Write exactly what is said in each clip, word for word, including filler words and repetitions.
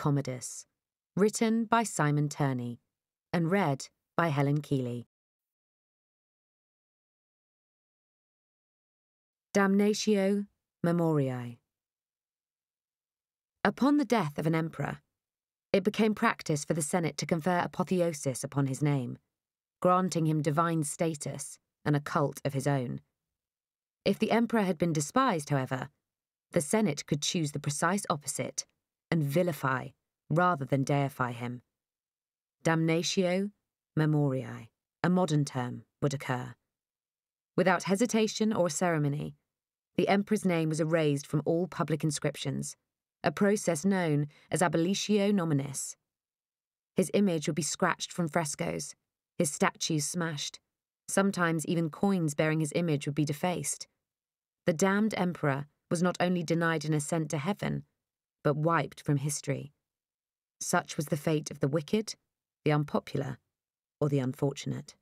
Commodus, written by Simon Turney, and read by Helen Keeley. Damnatio, MEMORIAE. Upon the death of an emperor, it became practice for the Senate to confer apotheosis upon his name, granting him divine status and a cult of his own. If the emperor had been despised, however, the Senate could choose the precise opposite and vilify rather than deify him. Damnatio, MEMORIAE, a modern term, would occur. Without hesitation or ceremony, the emperor's name was erased from all public inscriptions, a process known as abolitio nominis. His image would be scratched from frescoes, his statues smashed. Sometimes even coins bearing his image would be defaced. The damned emperor was not only denied an ascent to heaven, but wiped from history. Such was the fate of the wicked, the unpopular, or the unfortunate.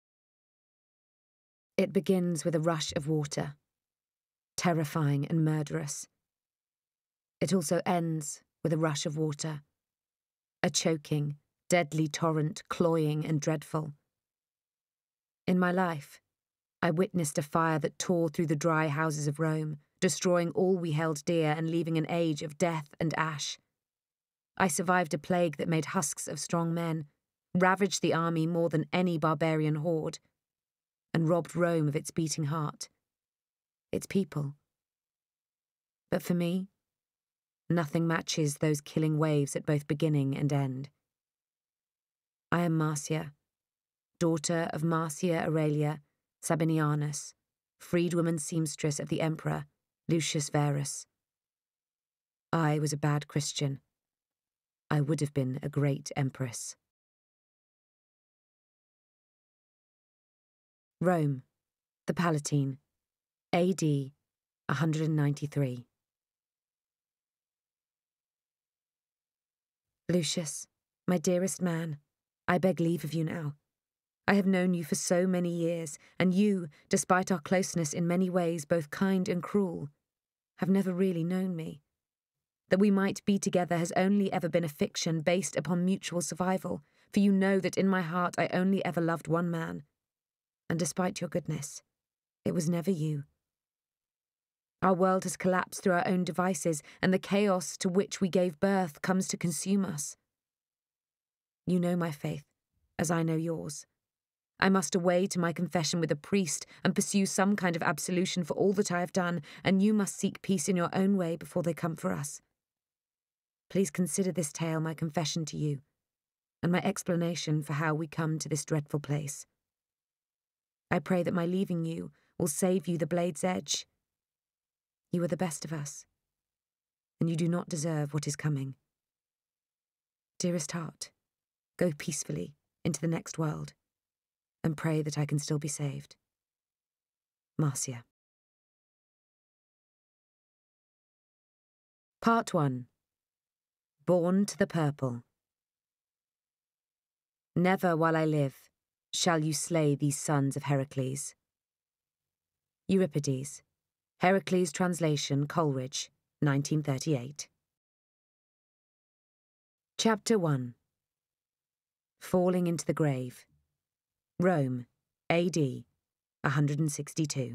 It begins with a rush of water, terrifying and murderous. It also ends with a rush of water, a choking, deadly torrent, cloying and dreadful. In my life, I witnessed a fire that tore through the dry houses of Rome, destroying all we held dear and leaving an age of death and ash. I survived a plague that made husks of strong men, ravaged the army more than any barbarian horde, and robbed Rome of its beating heart, its people. But for me, nothing matches those killing waves at both beginning and end. I am Marcia, daughter of Marcia Aurelia Sabinianus, freedwoman seamstress of the emperor Lucius Verus. I was a bad Christian. I would have been a great empress. Rome, the Palatine, A D one ninety-three. Lucius, my dearest man, I beg leave of you now. I have known you for so many years, and you, despite our closeness in many ways both kind and cruel, have never really known me. That we might be together has only ever been a fiction based upon mutual survival, for you know that in my heart I only ever loved one man, and despite your goodness, it was never you. Our world has collapsed through our own devices, and the chaos to which we gave birth comes to consume us. You know my faith, as I know yours. I must away to my confession with a priest and pursue some kind of absolution for all that I have done, and you must seek peace in your own way before they come for us. Please consider this tale my confession to you, and my explanation for how we come to this dreadful place. I pray that my leaving you will save you the blade's edge. You are the best of us, and you do not deserve what is coming. Dearest heart, go peacefully into the next world, and pray that I can still be saved. Marcia. Part one. Born to the Purple. Never while I live shall you slay these sons of Heracles. Euripides. Heracles translation, Coleridge, nineteen thirty-eight. Chapter one. Falling into the Grave. Rome, A D one sixty-two.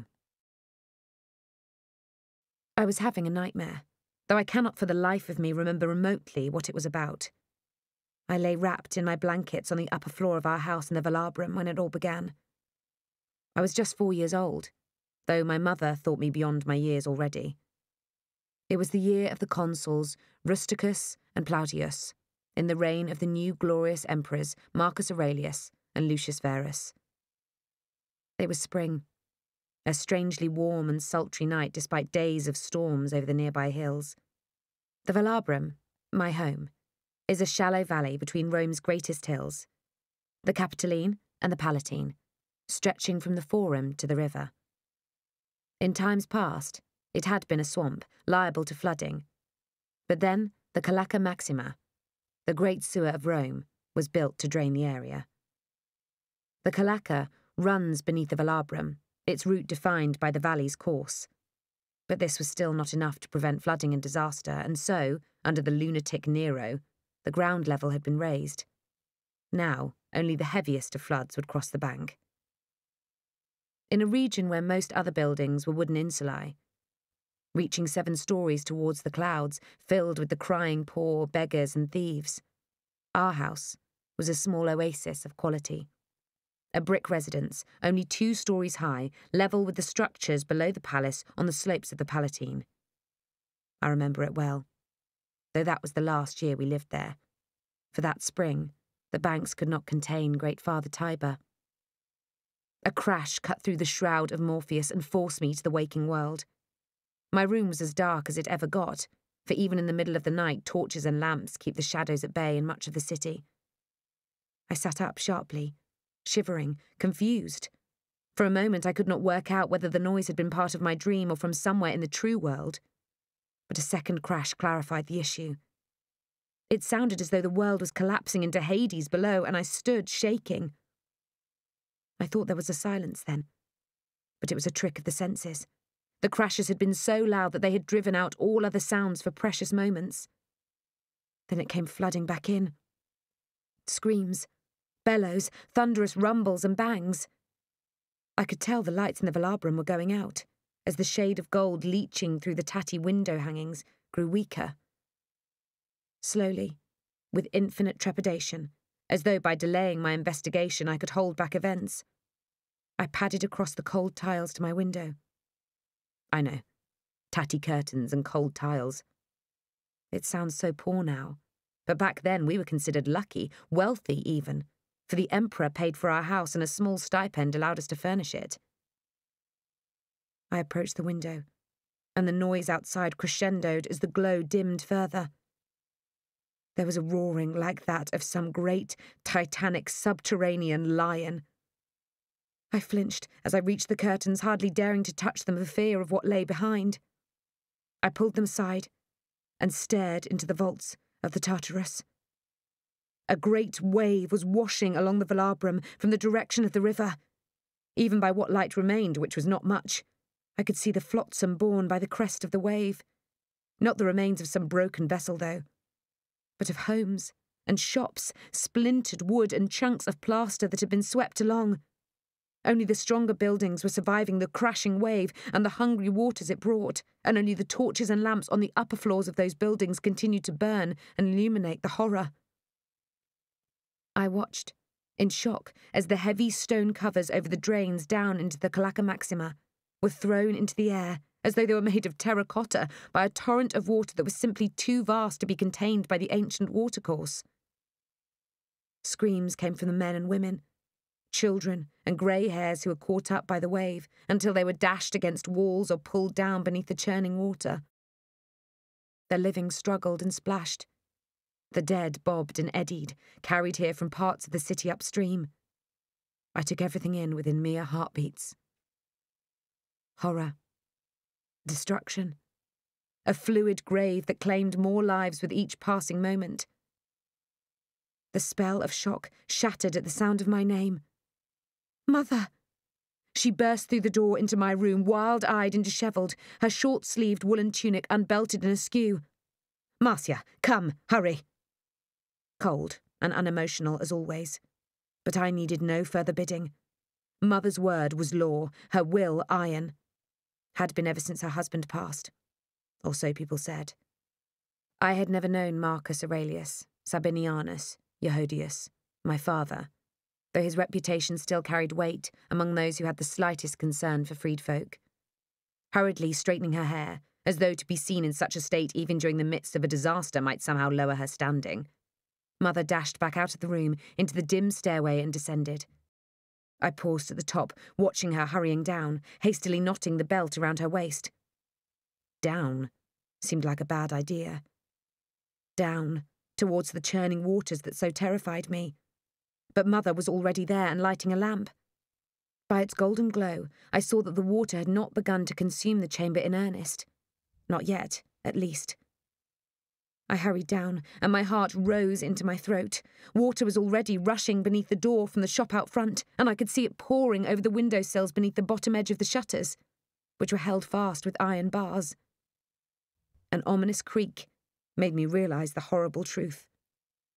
I was having a nightmare, though I cannot for the life of me remember remotely what it was about. I lay wrapped in my blankets on the upper floor of our house in the Velabrum when it all began. I was just four years old, though my mother thought me beyond my years already. It was the year of the consuls Rusticus and Plautius, in the reign of the new glorious emperors Marcus Aurelius and Lucius Verus. It was spring, a strangely warm and sultry night despite days of storms over the nearby hills. The Velabrum, my home, is a shallow valley between Rome's greatest hills, the Capitoline and the Palatine, stretching from the Forum to the river. In times past, it had been a swamp, liable to flooding, but then the Calaca Maxima, the great sewer of Rome, was built to drain the area. The Calaca runs beneath the Velabrum, its route defined by the valley's course. But this was still not enough to prevent flooding and disaster, and so, under the lunatic Nero, The ground level had been raised. Now, only the heaviest of floods would cross the bank. In a region where most other buildings were wooden insulae, reaching seven stories towards the clouds, filled with the crying poor, beggars and thieves, our house was a small oasis of quality. A brick residence, only two stories high, level with the structures below the palace on the slopes of the Palatine. I remember it well, though that was the last year we lived there. For that spring, the banks could not contain Great Father Tiber. A crash cut through the shroud of Morpheus and forced me to the waking world. My room was as dark as it ever got, for even in the middle of the night torches and lamps keep the shadows at bay in much of the city. I sat up sharply, shivering, confused. For a moment I could not work out whether the noise had been part of my dream or from somewhere in the true world. But a second crash clarified the issue. It sounded as though the world was collapsing into Hades below, and I stood shaking. I thought there was a silence then, but it was a trick of the senses. The crashes had been so loud that they had driven out all other sounds for precious moments. Then it came flooding back in. Screams, bellows, thunderous rumbles and bangs. I could tell the lights in the velabrum were going out, as the shade of gold leaching through the tatty window hangings grew weaker. Slowly, with infinite trepidation, as though by delaying my investigation I could hold back events, I padded across the cold tiles to my window. I know, tatty curtains and cold tiles. It sounds so poor now, but back then we were considered lucky, wealthy even, for the emperor paid for our house and a small stipend allowed us to furnish it. I approached the window, and the noise outside crescendoed as the glow dimmed further. There was a roaring like that of some great, titanic, subterranean lion. I flinched as I reached the curtains, hardly daring to touch them for fear of what lay behind. I pulled them aside and stared into the vaults of the Tartarus. A great wave was washing along the velabrum from the direction of the river. Even by what light remained, which was not much, I could see the flotsam borne by the crest of the wave. Not the remains of some broken vessel, though, but of homes and shops, splintered wood and chunks of plaster that had been swept along. Only the stronger buildings were surviving the crashing wave and the hungry waters it brought, and only the torches and lamps on the upper floors of those buildings continued to burn and illuminate the horror. I watched, in shock, as the heavy stone covers over the drains down into the Calaca Maxima were thrown into the air, as though they were made of terracotta by a torrent of water that was simply too vast to be contained by the ancient watercourse. Screams came from the men and women, children and grey hairs who were caught up by the wave until they were dashed against walls or pulled down beneath the churning water. The living struggled and splashed. The dead bobbed and eddied, carried here from parts of the city upstream. I took everything in within mere heartbeats. Horror. Destruction. A fluid grave that claimed more lives with each passing moment. The spell of shock shattered at the sound of my name. Mother! She burst through the door into my room, wild-eyed and dishevelled, her short-sleeved woolen tunic unbelted and askew. Marcia, come, hurry! Cold and unemotional as always, but I needed no further bidding. Mother's word was law, her will iron. Had been ever since her husband passed, or so people said. I had never known Marcus Aurelius, Sabinianus, Yehodius, my father, though his reputation still carried weight among those who had the slightest concern for freed folk. Hurriedly straightening her hair, as though to be seen in such a state even during the midst of a disaster might somehow lower her standing, Mother dashed back out of the room into the dim stairway and descended. I paused at the top, watching her hurrying down, hastily knotting the belt around her waist. Down seemed like a bad idea. Down, towards the churning waters that so terrified me. But Mother was already there and lighting a lamp. By its golden glow, I saw that the water had not begun to consume the chamber in earnest. Not yet, at least. I hurried down, and my heart rose into my throat. Water was already rushing beneath the door from the shop out front, and I could see it pouring over the windowsills beneath the bottom edge of the shutters, which were held fast with iron bars. An ominous creak made me realise the horrible truth.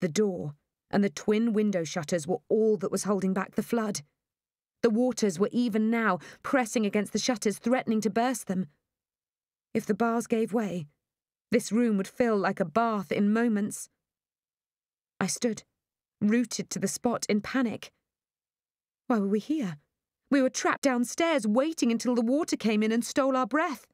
The door and the twin window shutters were all that was holding back the flood. The waters were even now pressing against the shutters, threatening to burst them. If the bars gave way, this room would fill like a bath in moments. I stood, rooted to the spot in panic. Why were we here? We were trapped downstairs, waiting until the water came in and stole our breath.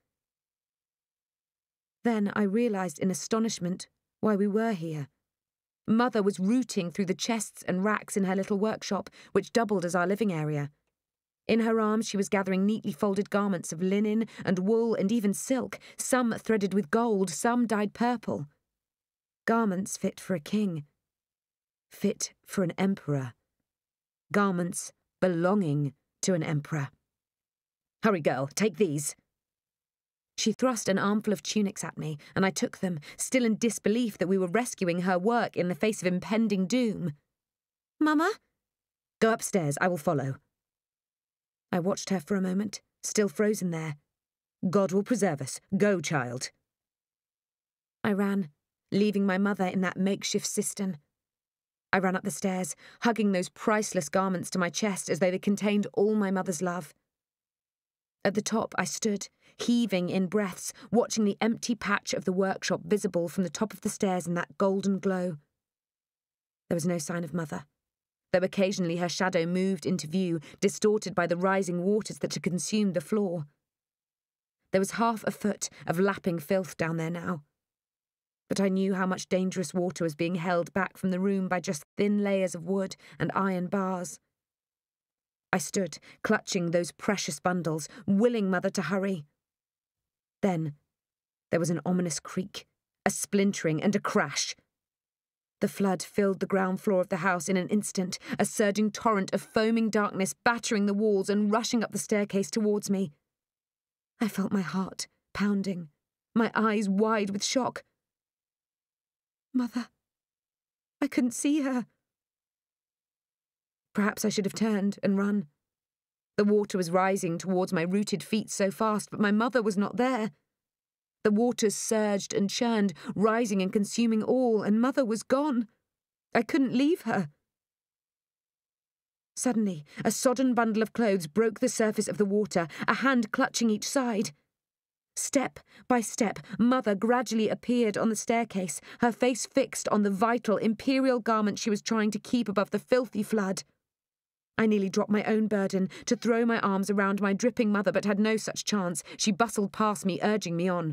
Then I realised in astonishment why we were here. Mother was rooting through the chests and racks in her little workshop, which doubled as our living area. In her arms she was gathering neatly folded garments of linen and wool and even silk, some threaded with gold, some dyed purple. Garments fit for a king. Fit for an emperor. Garments belonging to an emperor. "Hurry, girl, take these." She thrust an armful of tunics at me, and I took them, still in disbelief that we were rescuing her work in the face of impending doom. "Mama?" "Go upstairs, I will follow." I watched her for a moment, still frozen there. "God will preserve us. Go, child." I ran, leaving my mother in that makeshift cistern. I ran up the stairs, hugging those priceless garments to my chest as though they contained all my mother's love. At the top I stood, heaving in breaths, watching the empty patch of the workshop visible from the top of the stairs in that golden glow. There was no sign of Mother, though occasionally her shadow moved into view, distorted by the rising waters that had consumed the floor. There was half a foot of lapping filth down there now. But I knew how much dangerous water was being held back from the room by just thin layers of wood and iron bars. I stood, clutching those precious bundles, willing Mother to hurry. Then there was an ominous creak, a splintering and a crash. The flood filled the ground floor of the house in an instant, a surging torrent of foaming darkness battering the walls and rushing up the staircase towards me. I felt my heart pounding, my eyes wide with shock. Mother. I couldn't see her. Perhaps I should have turned and run. The water was rising towards my rooted feet so fast, but my mother was not there. The waters surged and churned, rising and consuming all, and Mother was gone. I couldn't leave her. Suddenly, a sodden bundle of clothes broke the surface of the water, a hand clutching each side. Step by step, Mother gradually appeared on the staircase, her face fixed on the vital imperial garment she was trying to keep above the filthy flood. I nearly dropped my own burden to throw my arms around my dripping mother, but had no such chance. She bustled past me, urging me on.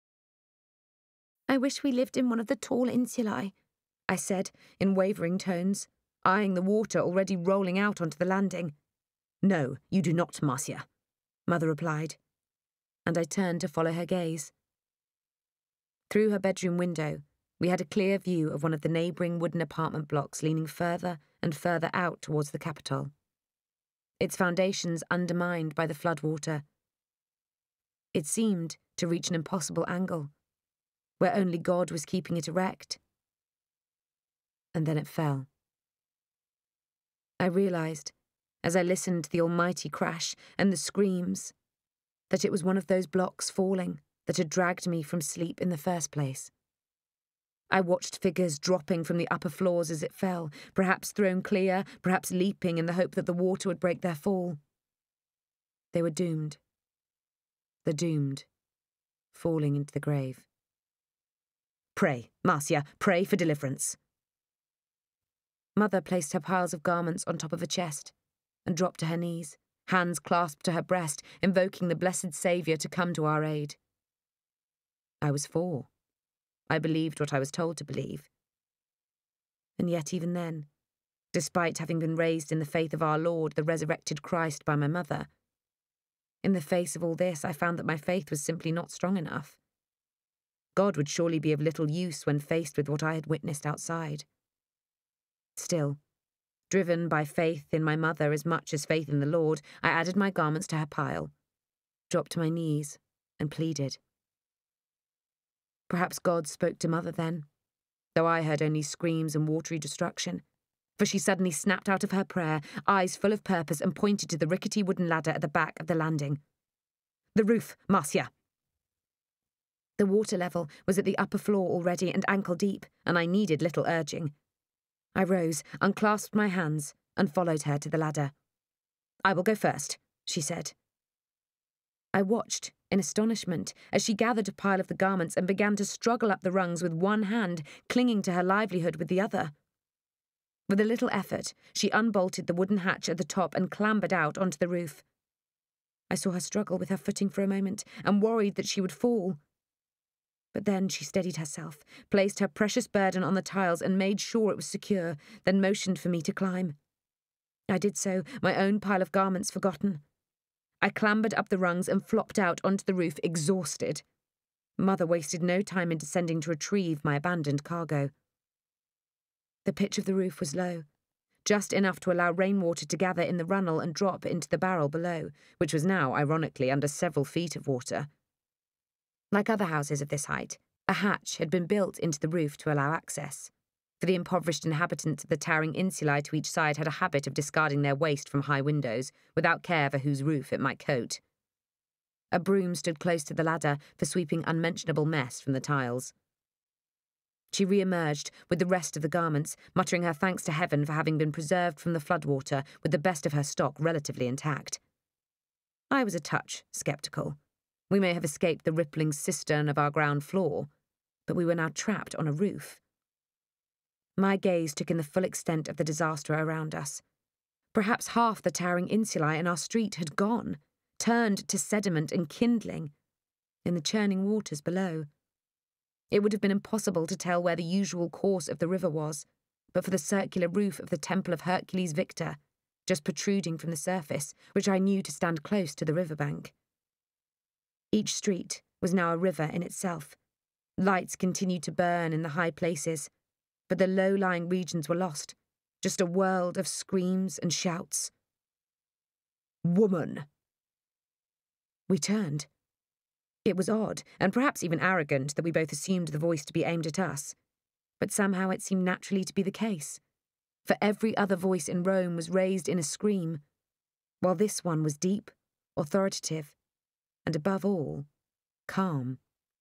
"I wish we lived in one of the tall insulae," I said, in wavering tones, eyeing the water already rolling out onto the landing. "No, you do not, Marcia," Mother replied, and I turned to follow her gaze. Through her bedroom window, we had a clear view of one of the neighbouring wooden apartment blocks leaning further and further out towards the Capitol, its foundations undermined by the floodwater. It seemed to reach an impossible angle, where only God was keeping it erect. And then it fell. I realised, as I listened to the almighty crash and the screams, that it was one of those blocks falling that had dragged me from sleep in the first place. I watched figures dropping from the upper floors as it fell, perhaps thrown clear, perhaps leaping in the hope that the water would break their fall. They were doomed. The doomed, falling into the grave. "Pray, Marcia, pray for deliverance." Mother placed her piles of garments on top of a chest and dropped to her knees, hands clasped to her breast, invoking the blessed Saviour to come to our aid. I was four. I believed what I was told to believe. And yet even then, despite having been raised in the faith of our Lord, the resurrected Christ, by my mother, in the face of all this I found that my faith was simply not strong enough. God would surely be of little use when faced with what I had witnessed outside. Still, driven by faith in my mother as much as faith in the Lord, I added my garments to her pile, dropped to my knees, and pleaded. Perhaps God spoke to Mother then, though I heard only screams and watery destruction, for she suddenly snapped out of her prayer, eyes full of purpose, and pointed to the rickety wooden ladder at the back of the landing. "The roof, Marcia!" The water level was at the upper floor already and ankle deep, and I needed little urging. I rose, unclasped my hands, and followed her to the ladder. "I will go first," she said. I watched in astonishment as she gathered a pile of the garments and began to struggle up the rungs with one hand, clinging to her livelihood with the other. With a little effort, she unbolted the wooden hatch at the top and clambered out onto the roof. I saw her struggle with her footing for a moment and worried that she would fall. But then she steadied herself, placed her precious burden on the tiles and made sure it was secure, then motioned for me to climb. I did so, my own pile of garments forgotten. I clambered up the rungs and flopped out onto the roof, exhausted. Mother wasted no time in descending to retrieve my abandoned cargo. The pitch of the roof was low, just enough to allow rainwater to gather in the runnel and drop into the barrel below, which was now, ironically, under several feet of water. Like other houses of this height, a hatch had been built into the roof to allow access, for the impoverished inhabitants of the towering insulae to each side had a habit of discarding their waste from high windows, without care for whose roof it might coat. A broom stood close to the ladder for sweeping unmentionable mess from the tiles. She re-emerged with the rest of the garments, muttering her thanks to heaven for having been preserved from the floodwater with the best of her stock relatively intact. I was a touch sceptical. We may have escaped the rippling cistern of our ground floor, but we were now trapped on a roof. My gaze took in the full extent of the disaster around us. Perhaps half the towering insulae in our street had gone, turned to sediment and kindling, in the churning waters below. It would have been impossible to tell where the usual course of the river was, but for the circular roof of the Temple of Hercules Victor, just protruding from the surface, which I knew to stand close to the riverbank. Each street was now a river in itself. Lights continued to burn in the high places, but the low-lying regions were lost, just a world of screams and shouts. "Woman!" We turned. It was odd, and perhaps even arrogant, that we both assumed the voice to be aimed at us, but somehow it seemed naturally to be the case, for every other voice in Rome was raised in a scream, while this one was deep, authoritative, and above all, calm.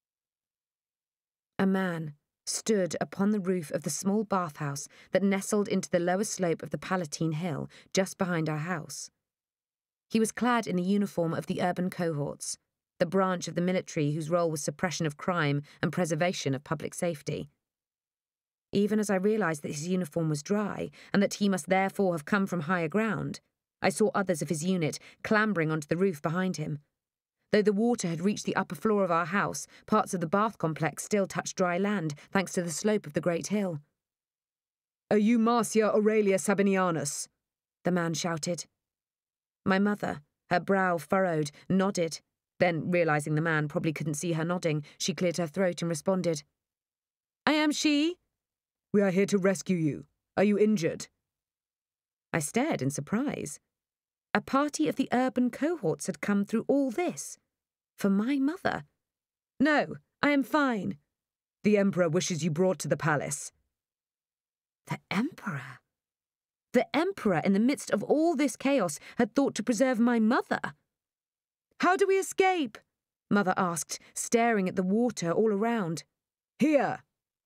A man stood upon the roof of the small bathhouse that nestled into the lower slope of the Palatine Hill just behind our house. He was clad in the uniform of the urban cohorts, the branch of the military whose role was suppression of crime and preservation of public safety. Even as I realised that his uniform was dry, and that he must therefore have come from higher ground, I saw others of his unit clambering onto the roof behind him. Though the water had reached the upper floor of our house, parts of the bath complex still touched dry land, thanks to the slope of the great hill. "Are you Marcia Aurelia Sabinianus?" the man shouted. My mother, her brow furrowed, nodded. Then, realising the man probably couldn't see her nodding, she cleared her throat and responded. "I am she." "We are here to rescue you. Are you injured?" I stared in surprise. A party of the urban cohorts had come through all this. For my mother. "No, I am fine." "The Emperor wishes you brought to the palace." The Emperor? The Emperor, in the midst of all this chaos, had thought to preserve my mother. "How do we escape?" Mother asked, staring at the water all around. "Here."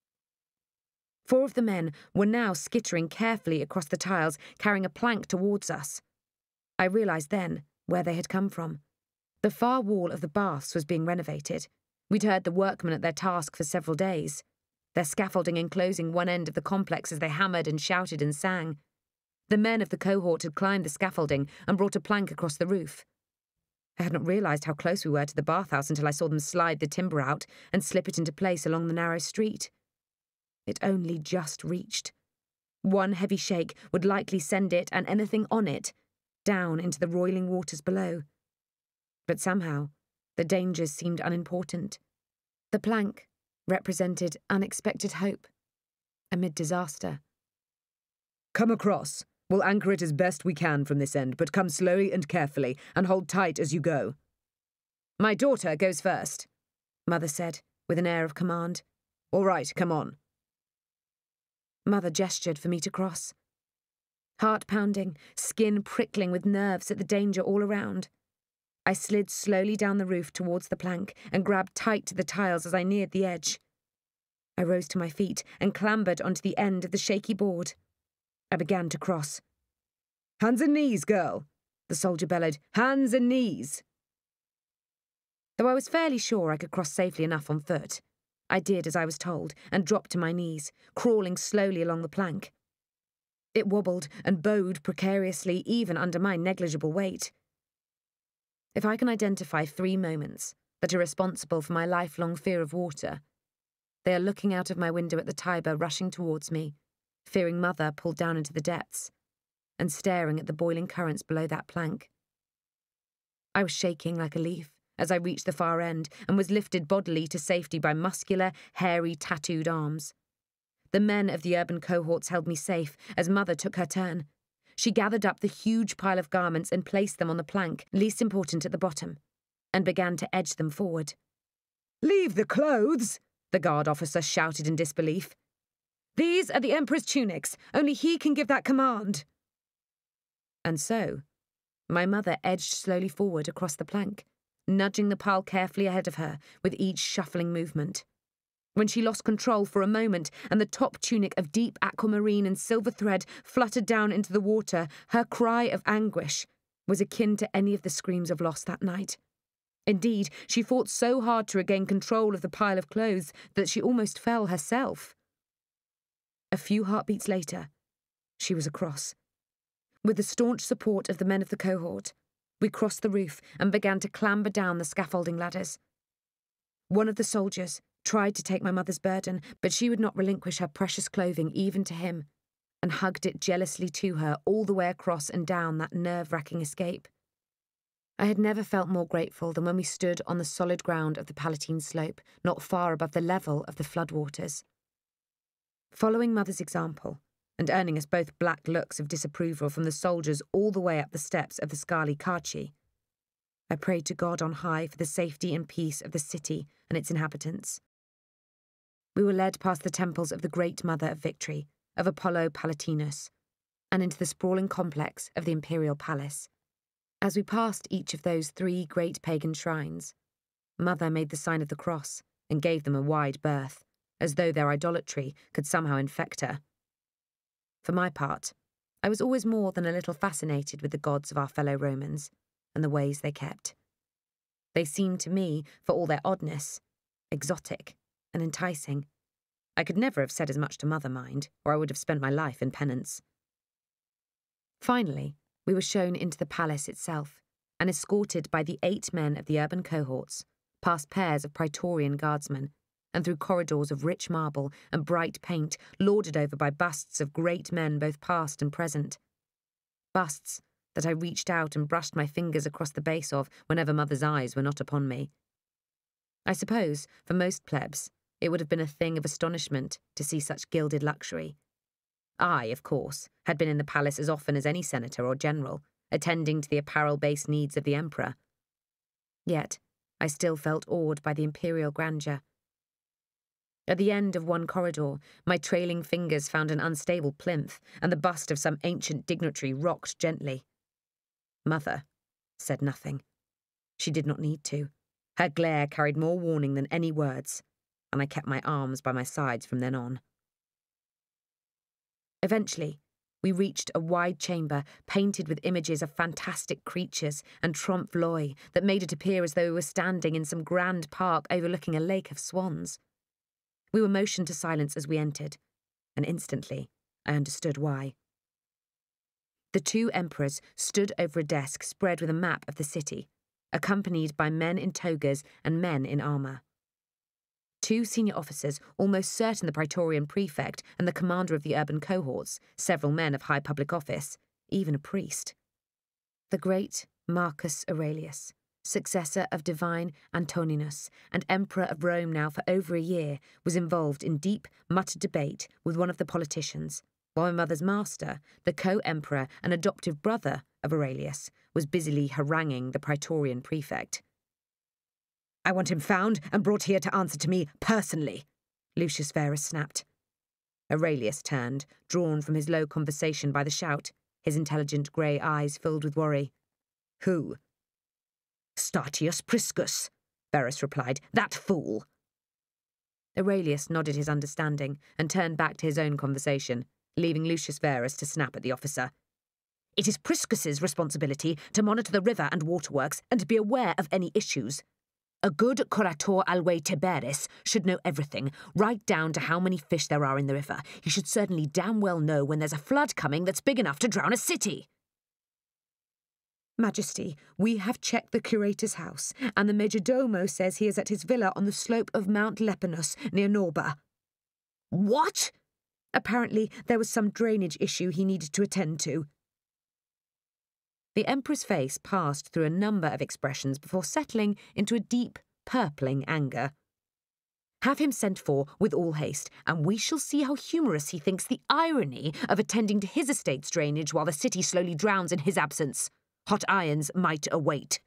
Four of the men were now skittering carefully across the tiles, carrying a plank towards us. I realised then where they had come from. The far wall of the baths was being renovated. We'd heard the workmen at their task for several days, their scaffolding enclosing one end of the complex as they hammered and shouted and sang. The men of the cohort had climbed the scaffolding and brought a plank across the roof. I had not realised how close we were to the bathhouse until I saw them slide the timber out and slip it into place along the narrow street. It only just reached. One heavy shake would likely send it and anything on it down into the roiling waters below. But somehow, the dangers seemed unimportant. The plank represented unexpected hope amid disaster. "Come across. We'll anchor it as best we can from this end, but come slowly and carefully, and hold tight as you go." "My daughter goes first," Mother said, with an air of command. "All right, come on." Mother gestured for me to cross. Heart pounding, skin prickling with nerves at the danger all around. I slid slowly down the roof towards the plank and grabbed tight to the tiles as I neared the edge. I rose to my feet and clambered onto the end of the shaky board. I began to cross. "Hands and knees, girl," the soldier bellowed. "Hands and knees." Though I was fairly sure I could cross safely enough on foot, I did as I was told and dropped to my knees, crawling slowly along the plank. It wobbled and bowed precariously even under my negligible weight. If I can identify three moments that are responsible for my lifelong fear of water, they are looking out of my window at the Tiber rushing towards me, fearing Mother pulled down into the depths, and staring at the boiling currents below that plank. I was shaking like a leaf as I reached the far end and was lifted bodily to safety by muscular, hairy, tattooed arms. The men of the urban cohorts held me safe as Mother took her turn. She gathered up the huge pile of garments and placed them on the plank, least important at the bottom, and began to edge them forward. "Leave the clothes!" the guard officer shouted in disbelief. "These are the Emperor's tunics. Only he can give that command." And so, my mother edged slowly forward across the plank, nudging the pile carefully ahead of her with each shuffling movement. When she lost control for a moment and the top tunic of deep aquamarine and silver thread fluttered down into the water, her cry of anguish was akin to any of the screams of loss that night. Indeed, she fought so hard to regain control of the pile of clothes that she almost fell herself. A few heartbeats later, she was across. With the staunch support of the men of the cohort, we crossed the roof and began to clamber down the scaffolding ladders. One of the soldiers tried to take my mother's burden, but she would not relinquish her precious clothing even to him, and hugged it jealously to her all the way across and down that nerve-wracking escape. I had never felt more grateful than when we stood on the solid ground of the Palatine slope, not far above the level of the floodwaters. Following Mother's example, and earning us both black looks of disapproval from the soldiers all the way up the steps of the Scali Carci, I prayed to God on high for the safety and peace of the city and its inhabitants. We were led past the temples of the Great Mother of Victory, of Apollo Palatinus, and into the sprawling complex of the Imperial Palace. As we passed each of those three great pagan shrines, Mother made the sign of the cross and gave them a wide berth, as though their idolatry could somehow infect her. For my part, I was always more than a little fascinated with the gods of our fellow Romans and the ways they kept. They seemed to me, for all their oddness, exotic and enticing. I could never have said as much to Mother, mind, or I would have spent my life in penance. Finally, we were shown into the palace itself, and escorted by the eight men of the urban cohorts, past pairs of Praetorian guardsmen, and through corridors of rich marble and bright paint, lorded over by busts of great men both past and present. Busts that I reached out and brushed my fingers across the base of whenever Mother's eyes were not upon me. I suppose, for most plebs, it would have been a thing of astonishment to see such gilded luxury. I, of course, had been in the palace as often as any senator or general, attending to the apparel-based needs of the emperor. Yet, I still felt awed by the imperial grandeur. At the end of one corridor, my trailing fingers found an unstable plinth, and the bust of some ancient dignitary rocked gently. Mother said nothing. She did not need to. Her glare carried more warning than any words, and I kept my arms by my sides from then on. Eventually, we reached a wide chamber painted with images of fantastic creatures and trompe-l'oeil that made it appear as though we were standing in some grand park overlooking a lake of swans. We were motioned to silence as we entered, and instantly I understood why. The two emperors stood over a desk spread with a map of the city, accompanied by men in togas and men in armour. Two senior officers, almost certain the Praetorian prefect and the commander of the urban cohorts, several men of high public office, even a priest. The great Marcus Aurelius, successor of divine Antoninus and emperor of Rome now for over a year, was involved in deep, muttered debate with one of the politicians, while my mother's master, the co-emperor and adoptive brother of Aurelius, was busily haranguing the Praetorian prefect. "I want him found and brought here to answer to me personally," Lucius Verus snapped. Aurelius turned, drawn from his low conversation by the shout, his intelligent grey eyes filled with worry. "Who?" "Statius Priscus," Verus replied. "That fool." Aurelius nodded his understanding and turned back to his own conversation, leaving Lucius Verus to snap at the officer. "It is Priscus's responsibility to monitor the river and waterworks and to be aware of any issues. A good curator alve Tiberis should know everything, right down to how many fish there are in the river. He should certainly damn well know when there's a flood coming that's big enough to drown a city." "Majesty, we have checked the curator's house, and the majordomo says he is at his villa on the slope of Mount Lepinus, near Norba." "What?" "Apparently there was some drainage issue he needed to attend to." The Emperor's face passed through a number of expressions before settling into a deep, purpling anger. "Have him sent for with all haste, and we shall see how humorous he thinks the irony of attending to his estate's drainage while the city slowly drowns in his absence. Hot irons might await."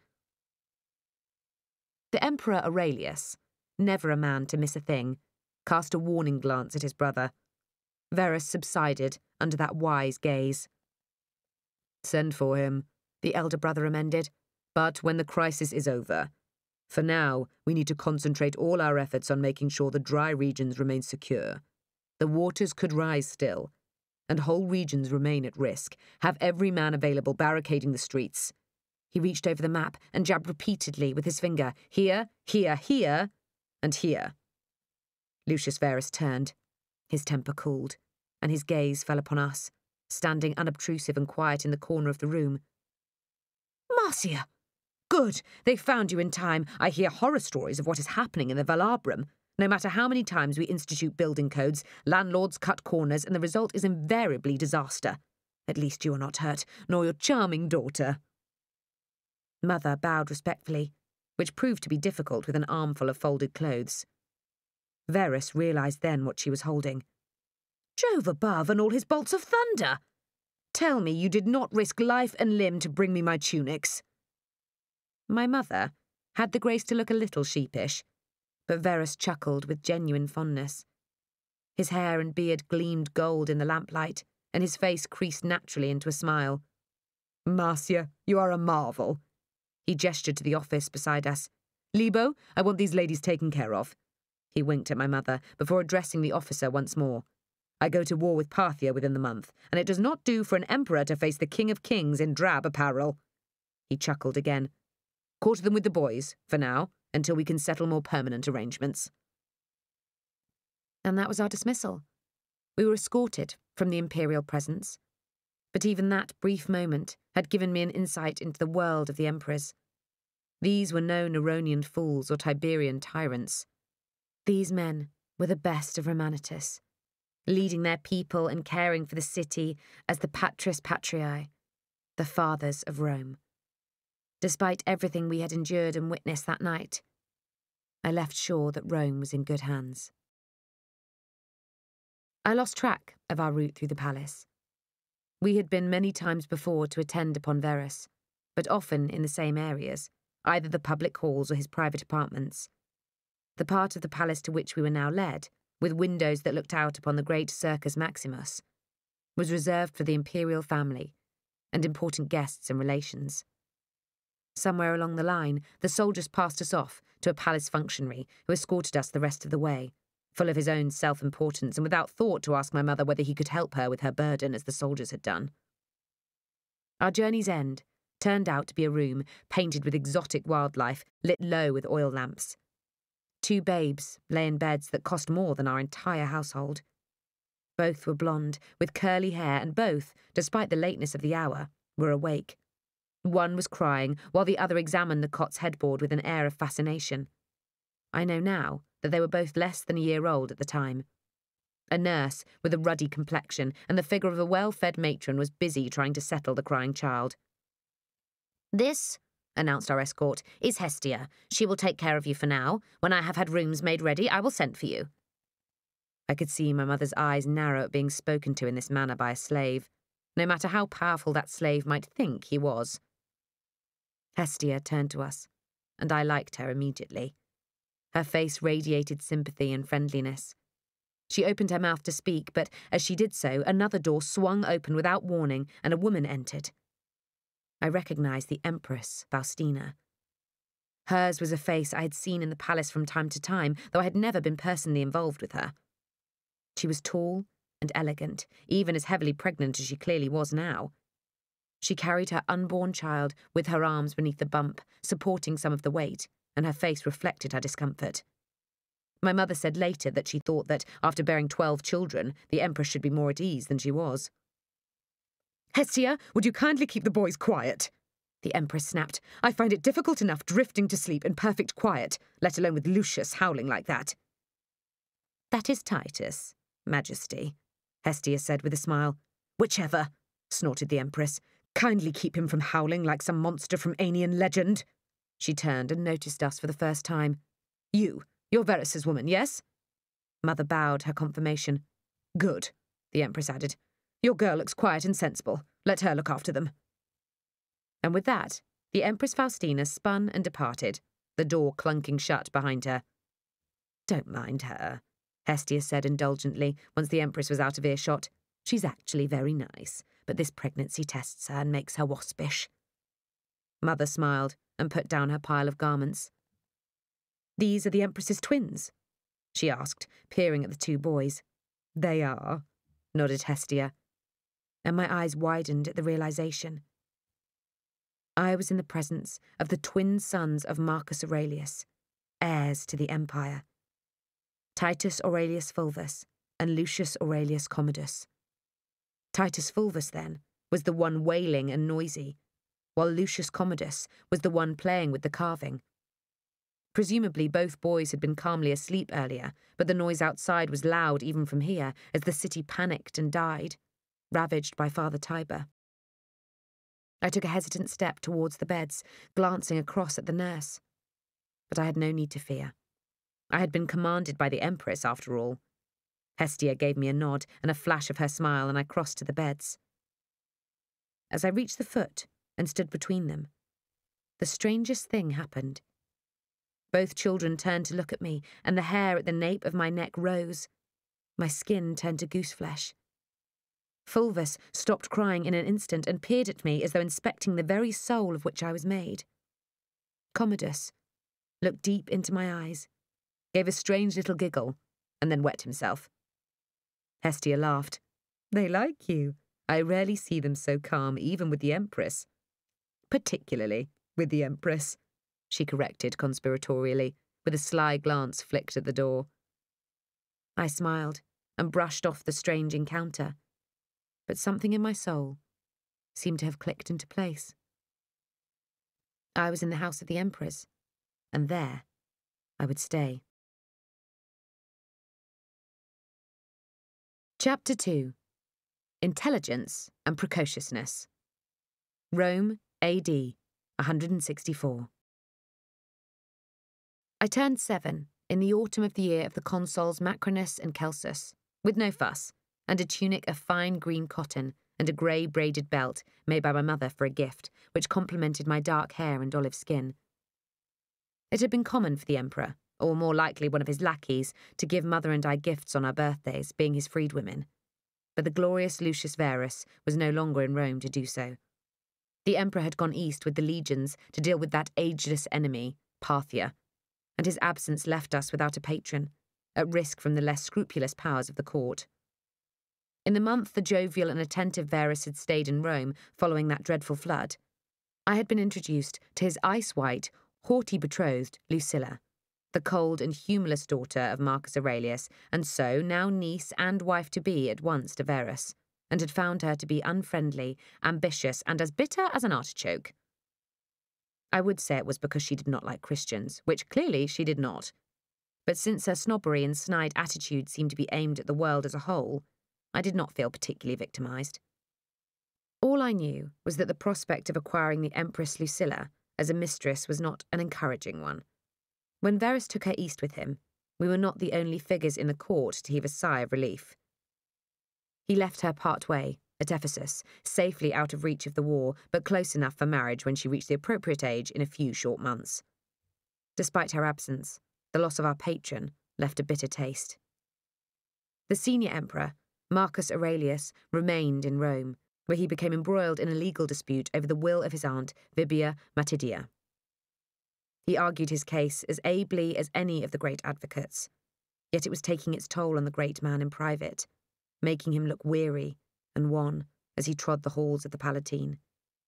The Emperor Aurelius, never a man to miss a thing, cast a warning glance at his brother. Verus subsided under that wise gaze. "Send for him," the elder brother amended, "but when the crisis is over. For now, we need to concentrate all our efforts on making sure the dry regions remain secure. The waters could rise still, and whole regions remain at risk. Have every man available barricading the streets." He reached over the map and jabbed repeatedly with his finger. "Here, here, here, and here." Lucius Verus turned. His temper cooled, and his gaze fell upon us, standing unobtrusive and quiet in the corner of the room. "Marcia! Good! They found you in time. I hear horror stories of what is happening in the Valabrum. No matter how many times we institute building codes, landlords cut corners, and the result is invariably disaster. At least you are not hurt, nor your charming daughter." Mother bowed respectfully, which proved to be difficult with an armful of folded clothes. Verus realised then what she was holding. "Jove above and all his bolts of thunder! Tell me you did not risk life and limb to bring me my tunics." My mother had the grace to look a little sheepish, but Verus chuckled with genuine fondness. His hair and beard gleamed gold in the lamplight, and his face creased naturally into a smile. "Marcia, you are a marvel." He gestured to the office beside us. "Libo, I want these ladies taken care of." He winked at my mother before addressing the officer once more. "I go to war with Parthia within the month, and it does not do for an emperor to face the King of Kings in drab apparel." He chuckled again. "Quarter them with the boys, for now, until we can settle more permanent arrangements." And that was our dismissal. We were escorted from the imperial presence. But even that brief moment had given me an insight into the world of the emperors. These were no Neronian fools or Tiberian tyrants. These men were the best of Romanitus, leading their people and caring for the city as the Patris Patriae, the fathers of Rome. Despite everything we had endured and witnessed that night, I left sure that Rome was in good hands. I lost track of our route through the palace. We had been many times before to attend upon Verus, but often in the same areas, either the public halls or his private apartments. The part of the palace to which we were now led, with windows that looked out upon the great Circus Maximus, was reserved for the imperial family and important guests and relations. Somewhere along the line, the soldiers passed us off to a palace functionary who escorted us the rest of the way, full of his own self-importance and without thought to ask my mother whether he could help her with her burden as the soldiers had done. Our journey's end turned out to be a room painted with exotic wildlife, lit low with oil lamps. Two babes lay in beds that cost more than our entire household. Both were blonde, with curly hair, and both, despite the lateness of the hour, were awake. One was crying, while the other examined the cot's headboard with an air of fascination. I know now that they were both less than a year old at the time. A nurse with a ruddy complexion and the figure of a well-fed matron was busy trying to settle the crying child. "This," announced our escort, "is Hestia. She will take care of you for now. When I have had rooms made ready, I will send for you." I could see my mother's eyes narrow at being spoken to in this manner by a slave, no matter how powerful that slave might think he was. Hestia turned to us, and I liked her immediately. Her face radiated sympathy and friendliness. She opened her mouth to speak, but as she did so, another door swung open without warning, and a woman entered. I recognised the Empress Faustina. Hers was a face I had seen in the palace from time to time, though I had never been personally involved with her. She was tall, and elegant, even as heavily pregnant as she clearly was now. She carried her unborn child with her arms beneath the bump, supporting some of the weight, and her face reflected her discomfort. My mother said later that she thought that, after bearing twelve children, the Empress should be more at ease than she was. "Hestia, would you kindly keep the boys quiet?" the Empress snapped. "I find it difficult enough drifting to sleep in perfect quiet, let alone with Lucius howling like that." "That is Titus, Majesty," Hestia said with a smile. "Whichever," snorted the Empress. "Kindly keep him from howling like some monster from Aenean legend." She turned and noticed us for the first time. "You, you're Varys's woman, yes?" Mother bowed her confirmation. "Good," the Empress added. "Your girl looks quiet and sensible. Let her look after them." And with that, the Empress Faustina spun and departed, the door clunking shut behind her. "Don't mind her," Hestia said indulgently once the Empress was out of earshot. "She's actually very nice, but this pregnancy tests her and makes her waspish." Mother smiled and put down her pile of garments. "These are the Empress's twins?" she asked, peering at the two boys. "They are," nodded Hestia, and my eyes widened at the realization. I was in the presence of the twin sons of Marcus Aurelius, heirs to the empire. Titus Aurelius Fulvus and Lucius Aurelius Commodus. Titus Fulvus, then, was the one wailing and noisy, while Lucius Commodus was the one playing with the carving. Presumably both boys had been calmly asleep earlier, but the noise outside was loud even from here as the city panicked and died, ravaged by Father Tiber. I took a hesitant step towards the beds, glancing across at the nurse. But I had no need to fear. I had been commanded by the Empress, after all. Hestia gave me a nod and a flash of her smile, and I crossed to the beds. As I reached the foot and stood between them, the strangest thing happened. Both children turned to look at me, and the hair at the nape of my neck rose. My skin turned to gooseflesh. Fulvus stopped crying in an instant and peered at me as though inspecting the very soul of which I was made. Commodus looked deep into my eyes, gave a strange little giggle, and then wet himself. Hestia laughed. "They like you. I rarely see them so calm, even with the Empress." "Particularly with the Empress," she corrected conspiratorially, with a sly glance flicked at the door. I smiled and brushed off the strange encounter, but something in my soul seemed to have clicked into place. I was in the house of the Emperors, and there I would stay. Chapter two. Intelligence and Precociousness. Rome, A D one sixty-four. I turned seven in the autumn of the year of the consuls Macrinus and Celsus, with no fuss, and a tunic of fine green cotton and a grey braided belt made by my mother for a gift, which complemented my dark hair and olive skin. It had been common for the Emperor, or more likely one of his lackeys, to give Mother and I gifts on our birthdays, being his freedwomen. But the glorious Lucius Verus was no longer in Rome to do so. The Emperor had gone east with the legions to deal with that ageless enemy, Parthia, and his absence left us without a patron, at risk from the less scrupulous powers of the court. In the month the jovial and attentive Verus had stayed in Rome following that dreadful flood, I had been introduced to his ice-white, haughty betrothed, Lucilla, the cold and humorless daughter of Marcus Aurelius, and so now niece and wife-to-be at once to Verus, and had found her to be unfriendly, ambitious, and as bitter as an artichoke. I would say it was because she did not like Christians, which clearly she did not. But since her snobbery and snide attitude seemed to be aimed at the world as a whole, I did not feel particularly victimised. All I knew was that the prospect of acquiring the Empress Lucilla as a mistress was not an encouraging one. When Verus took her east with him, we were not the only figures in the court to heave a sigh of relief. He left her part way, at Ephesus, safely out of reach of the war, but close enough for marriage when she reached the appropriate age in a few short months. Despite her absence, the loss of our patron left a bitter taste. The senior emperor, Marcus Aurelius, remained in Rome, where he became embroiled in a legal dispute over the will of his aunt, Vibia Matidia. He argued his case as ably as any of the great advocates, yet it was taking its toll on the great man in private. making him look weary and wan as he trod the halls of the Palatine.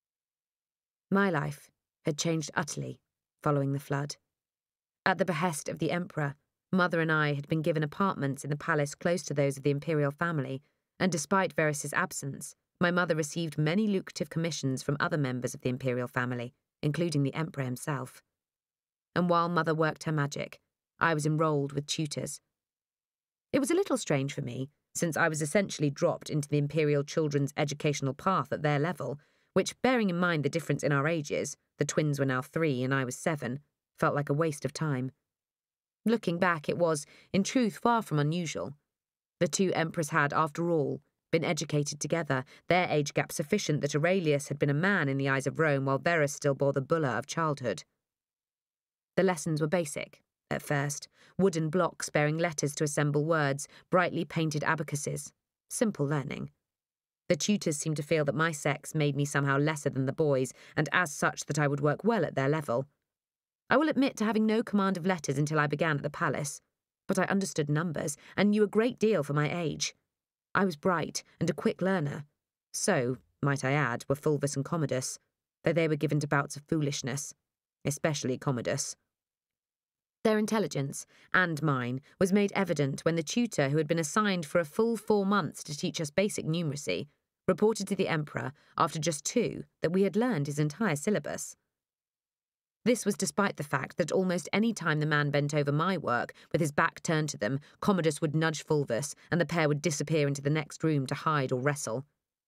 My life had changed utterly following the flood. At the behest of the Emperor, Mother and I had been given apartments in the palace close to those of the imperial family, and despite Varys's absence, my mother received many lucrative commissions from other members of the imperial family, including the Emperor himself. And while Mother worked her magic, I was enrolled with tutors. It was a little strange for me, since I was essentially dropped into the imperial children's educational path at their level, which, bearing in mind the difference in our ages, the twins were now three and I was seven, felt like a waste of time. Looking back, it was, in truth, far from unusual. The two emperors had, after all, been educated together, their age gap sufficient that Aurelius had been a man in the eyes of Rome while Verus still bore the bulla of childhood. The lessons were basic, at first, wooden blocks bearing letters to assemble words, brightly painted abacuses. Simple learning. The tutors seemed to feel that my sex made me somehow lesser than the boys, and as such that I would work well at their level. I will admit to having no command of letters until I began at the palace, but I understood numbers and knew a great deal for my age. I was bright and a quick learner. So, might I add, were Fulvus and Commodus, though they were given to bouts of foolishness, especially Commodus. Their intelligence, and mine, was made evident when the tutor who had been assigned for a full four months to teach us basic numeracy reported to the Emperor, after just two, that we had learned his entire syllabus. This was despite the fact that almost any time the man bent over my work, with his back turned to them, Commodus would nudge Fulvus, and the pair would disappear into the next room to hide or wrestle.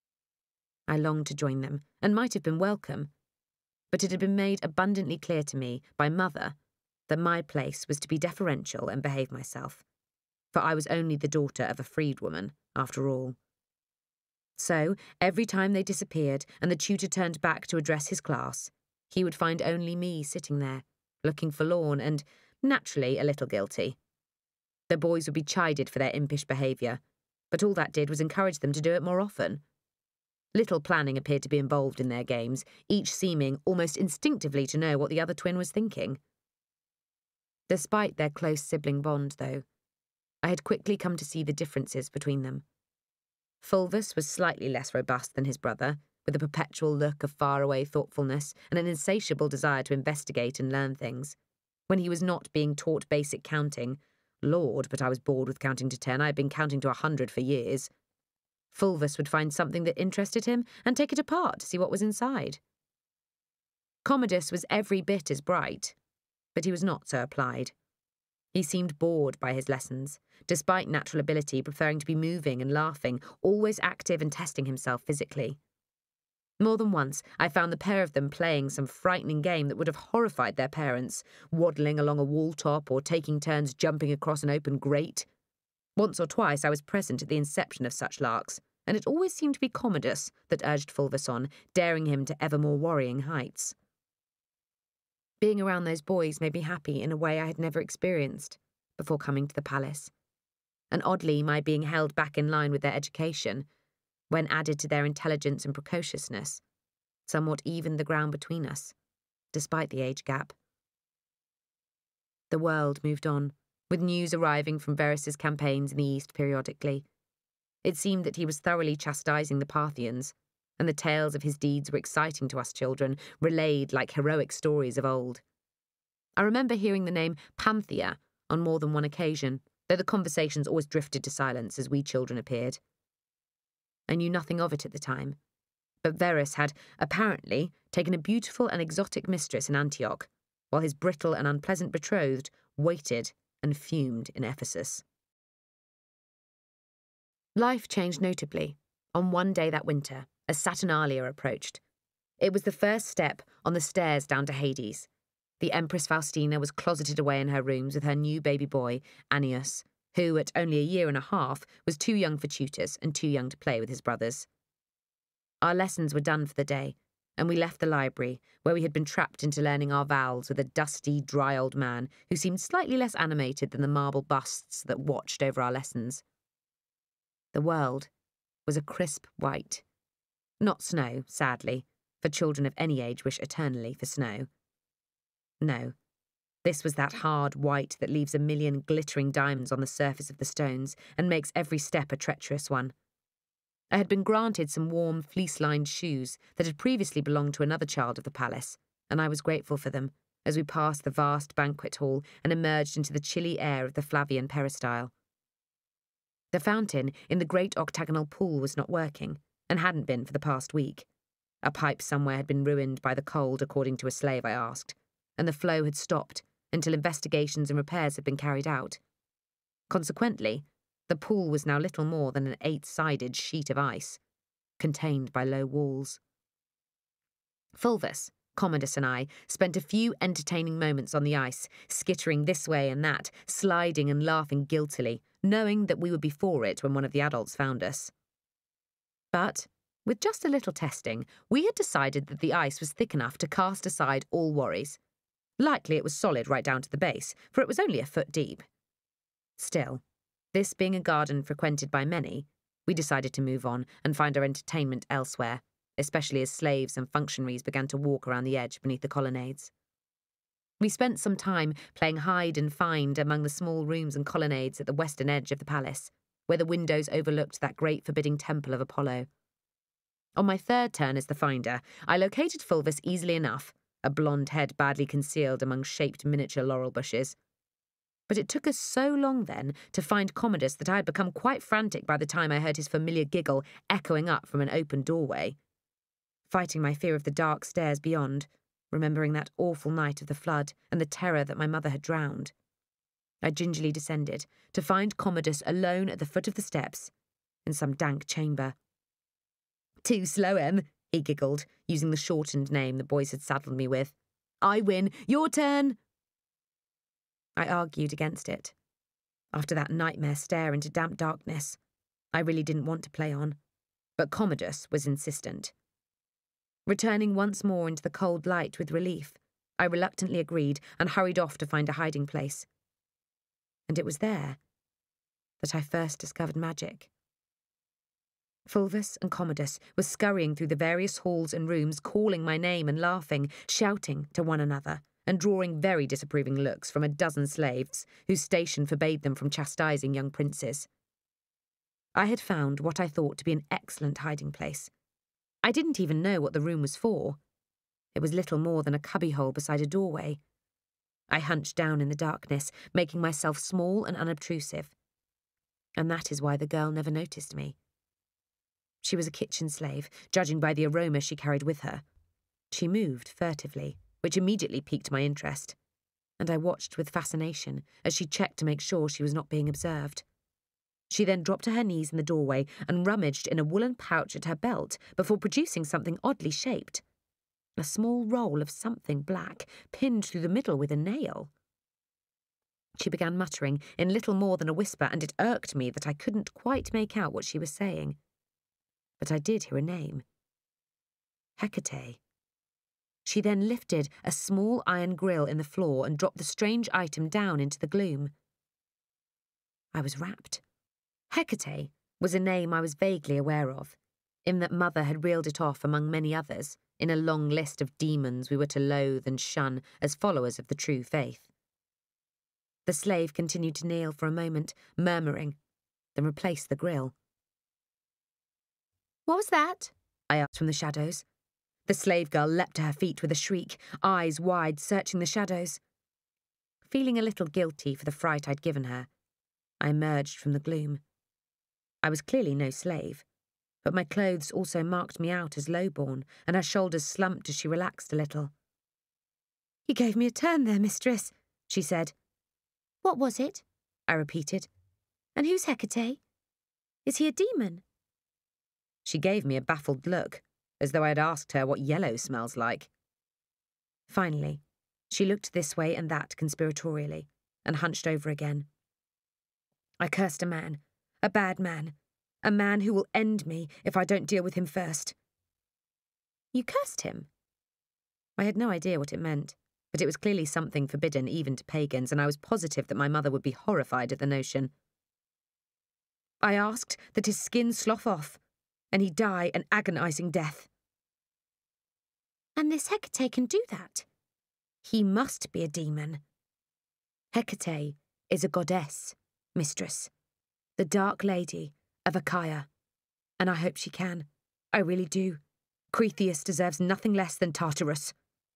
I longed to join them, and might have been welcome, but it had been made abundantly clear to me by Mother that my place was to be deferential and behave myself, for I was only the daughter of a freedwoman, after all. So, every time they disappeared and the tutor turned back to address his class, he would find only me sitting there, looking forlorn and, naturally, a little guilty. The boys would be chided for their impish behaviour, but all that did was encourage them to do it more often. Little planning appeared to be involved in their games, each seeming almost instinctively to know what the other twin was thinking. Despite their close sibling bond, though, I had quickly come to see the differences between them. Fulvus was slightly less robust than his brother, with a perpetual look of faraway thoughtfulness and an insatiable desire to investigate and learn things. When he was not being taught basic counting, Lord, but I was bored with counting to ten, I had been counting to a hundred for years. Fulvus would find something that interested him and take it apart to see what was inside. Commodus was every bit as bright, but he was not so applied. He seemed bored by his lessons, despite natural ability preferring to be moving and laughing, always active and testing himself physically. More than once, I found the pair of them playing some frightening game that would have horrified their parents, waddling along a wall top or taking turns jumping across an open grate. Once or twice I was present at the inception of such larks, and it always seemed to be Commodus that urged Fulvus on, daring him to ever more worrying heights. Being around those boys made me happy in a way I had never experienced before coming to the palace. And oddly, my being held back in line with their education, when added to their intelligence and precociousness, somewhat evened the ground between us, despite the age gap. The world moved on, with news arriving from Varys's campaigns in the east periodically. It seemed that he was thoroughly chastising the Parthians, and the tales of his deeds were exciting to us children, relayed like heroic stories of old. I remember hearing the name Panthea on more than one occasion, though the conversations always drifted to silence as we children appeared. I knew nothing of it at the time, but Verus had, apparently, taken a beautiful and exotic mistress in Antioch, while his brittle and unpleasant betrothed waited and fumed in Ephesus. Life changed notably on one day that winter, as Saturnalia approached. It was the first step on the stairs down to Hades. The Empress Faustina was closeted away in her rooms with her new baby boy, Annius, who, at only a year and a half, was too young for tutors and too young to play with his brothers. Our lessons were done for the day, and we left the library, where we had been trapped into learning our vowels with a dusty, dry old man who seemed slightly less animated than the marble busts that watched over our lessons. The world was a crisp white. Not snow, sadly, for children of any age wish eternally for snow. No, This was that hard white that leaves a million glittering diamonds on the surface of the stones and makes every step a treacherous one. I had been granted some warm, fleece-lined shoes that had previously belonged to another child of the palace, and I was grateful for them as we passed the vast banquet hall and emerged into the chilly air of the Flavian peristyle. The fountain in the great octagonal pool was not working, and hadn't been for the past week. A pipe somewhere had been ruined by the cold, according to a slave I asked, and the flow had stopped until investigations and repairs had been carried out. Consequently, the pool was now little more than an eight-sided sheet of ice, contained by low walls. Fulvus, Commodus and I spent a few entertaining moments on the ice, skittering this way and that, sliding and laughing guiltily, knowing that we would be for it when one of the adults found us. But, with just a little testing, we had decided that the ice was thick enough to cast aside all worries. Likely it was solid right down to the base, for it was only a foot deep. Still, this being a garden frequented by many, we decided to move on and find our entertainment elsewhere, especially as slaves and functionaries began to walk around the edge beneath the colonnades. We spent some time playing hide and find among the small rooms and colonnades at the western edge of the palace, where the windows overlooked that great forbidding temple of Apollo. On my third turn as the finder, I located Fulvus easily enough, a blonde head badly concealed among shaped miniature laurel bushes. But it took us so long then to find Commodus that I had become quite frantic by the time I heard his familiar giggle echoing up from an open doorway. Fighting my fear of the dark stairs beyond, remembering that awful night of the flood and the terror that my mother had drowned, I gingerly descended to find Commodus alone at the foot of the steps, in some dank chamber. "Too slow, Em," he giggled, using the shortened name the boys had saddled me with. "I win. Your turn." I argued against it. After that nightmare stare into damp darkness, I really didn't want to play on, but Commodus was insistent. Returning once more into the cold light with relief, I reluctantly agreed and hurried off to find a hiding place. And it was there that I first discovered magic. Fulvus and Commodus were scurrying through the various halls and rooms, calling my name and laughing, shouting to one another, and drawing very disapproving looks from a dozen slaves whose station forbade them from chastising young princes. I had found what I thought to be an excellent hiding place. I didn't even know what the room was for. It was little more than a cubbyhole beside a doorway. I hunched down in the darkness, making myself small and unobtrusive. And that is why the girl never noticed me. She was a kitchen slave, judging by the aroma she carried with her. She moved furtively, which immediately piqued my interest, and I watched with fascination as she checked to make sure she was not being observed. She then dropped to her knees in the doorway and rummaged in a woolen pouch at her belt before producing something oddly shaped. A small roll of something black, pinned through the middle with a nail. She began muttering in little more than a whisper, and it irked me that I couldn't quite make out what she was saying. But I did hear a name. Hecate. She then lifted a small iron grill in the floor and dropped the strange item down into the gloom. I was rapt. Hecate was a name I was vaguely aware of, in that Mother had reeled it off among many others, in a long list of demons we were to loathe and shun as followers of the true faith. The slave continued to kneel for a moment, murmuring, then replaced the grill. "What was that?" I asked from the shadows. The slave girl leapt to her feet with a shriek, eyes wide, searching the shadows. Feeling a little guilty for the fright I'd given her, I emerged from the gloom. I was clearly no slave, but my clothes also marked me out as lowborn, and her shoulders slumped as she relaxed a little. "You gave me a turn there, mistress," she said. "What was it?" I repeated. "And who's Hecate? Is he a demon?" She gave me a baffled look, as though I had asked her what yellow smells like. Finally, she looked this way and that conspiratorially, and hunched over again. "I cursed a man, a bad man, a man who will end me if I don't deal with him first." "You cursed him?" I had no idea what it meant, but it was clearly something forbidden even to pagans, and I was positive that my mother would be horrified at the notion. "I asked that his skin slough off, and he die an agonizing death." "And this Hecate can do that?" "He must be a demon," Hecate is a goddess, mistress, the Dark Lady of Achaia, and I hope she can. I really do. Cretheus deserves nothing less than Tartarus.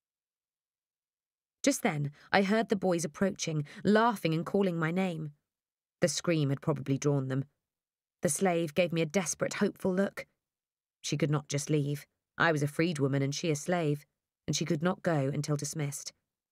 Just then, I heard the boys approaching, laughing and calling my name. The scream had probably drawn them. The slave gave me a desperate, hopeful look. She could not just leave. I was a freedwoman and she a slave, and she could not go until dismissed.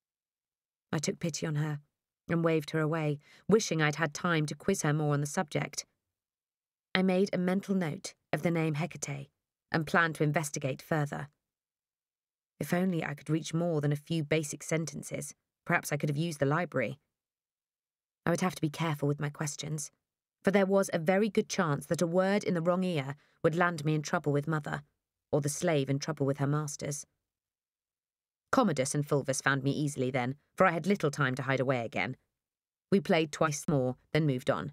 I took pity on her and waved her away, wishing I'd had time to quiz her more on the subject. I made a mental note of the name Hecate and planned to investigate further. If only I could reach more than a few basic sentences, perhaps I could have used the library. I would have to be careful with my questions, for there was a very good chance that a word in the wrong ear would land me in trouble with Mother, or the slave in trouble with her masters. Commodus and Fulvus found me easily then, for I had little time to hide away again. We played twice more, then moved on.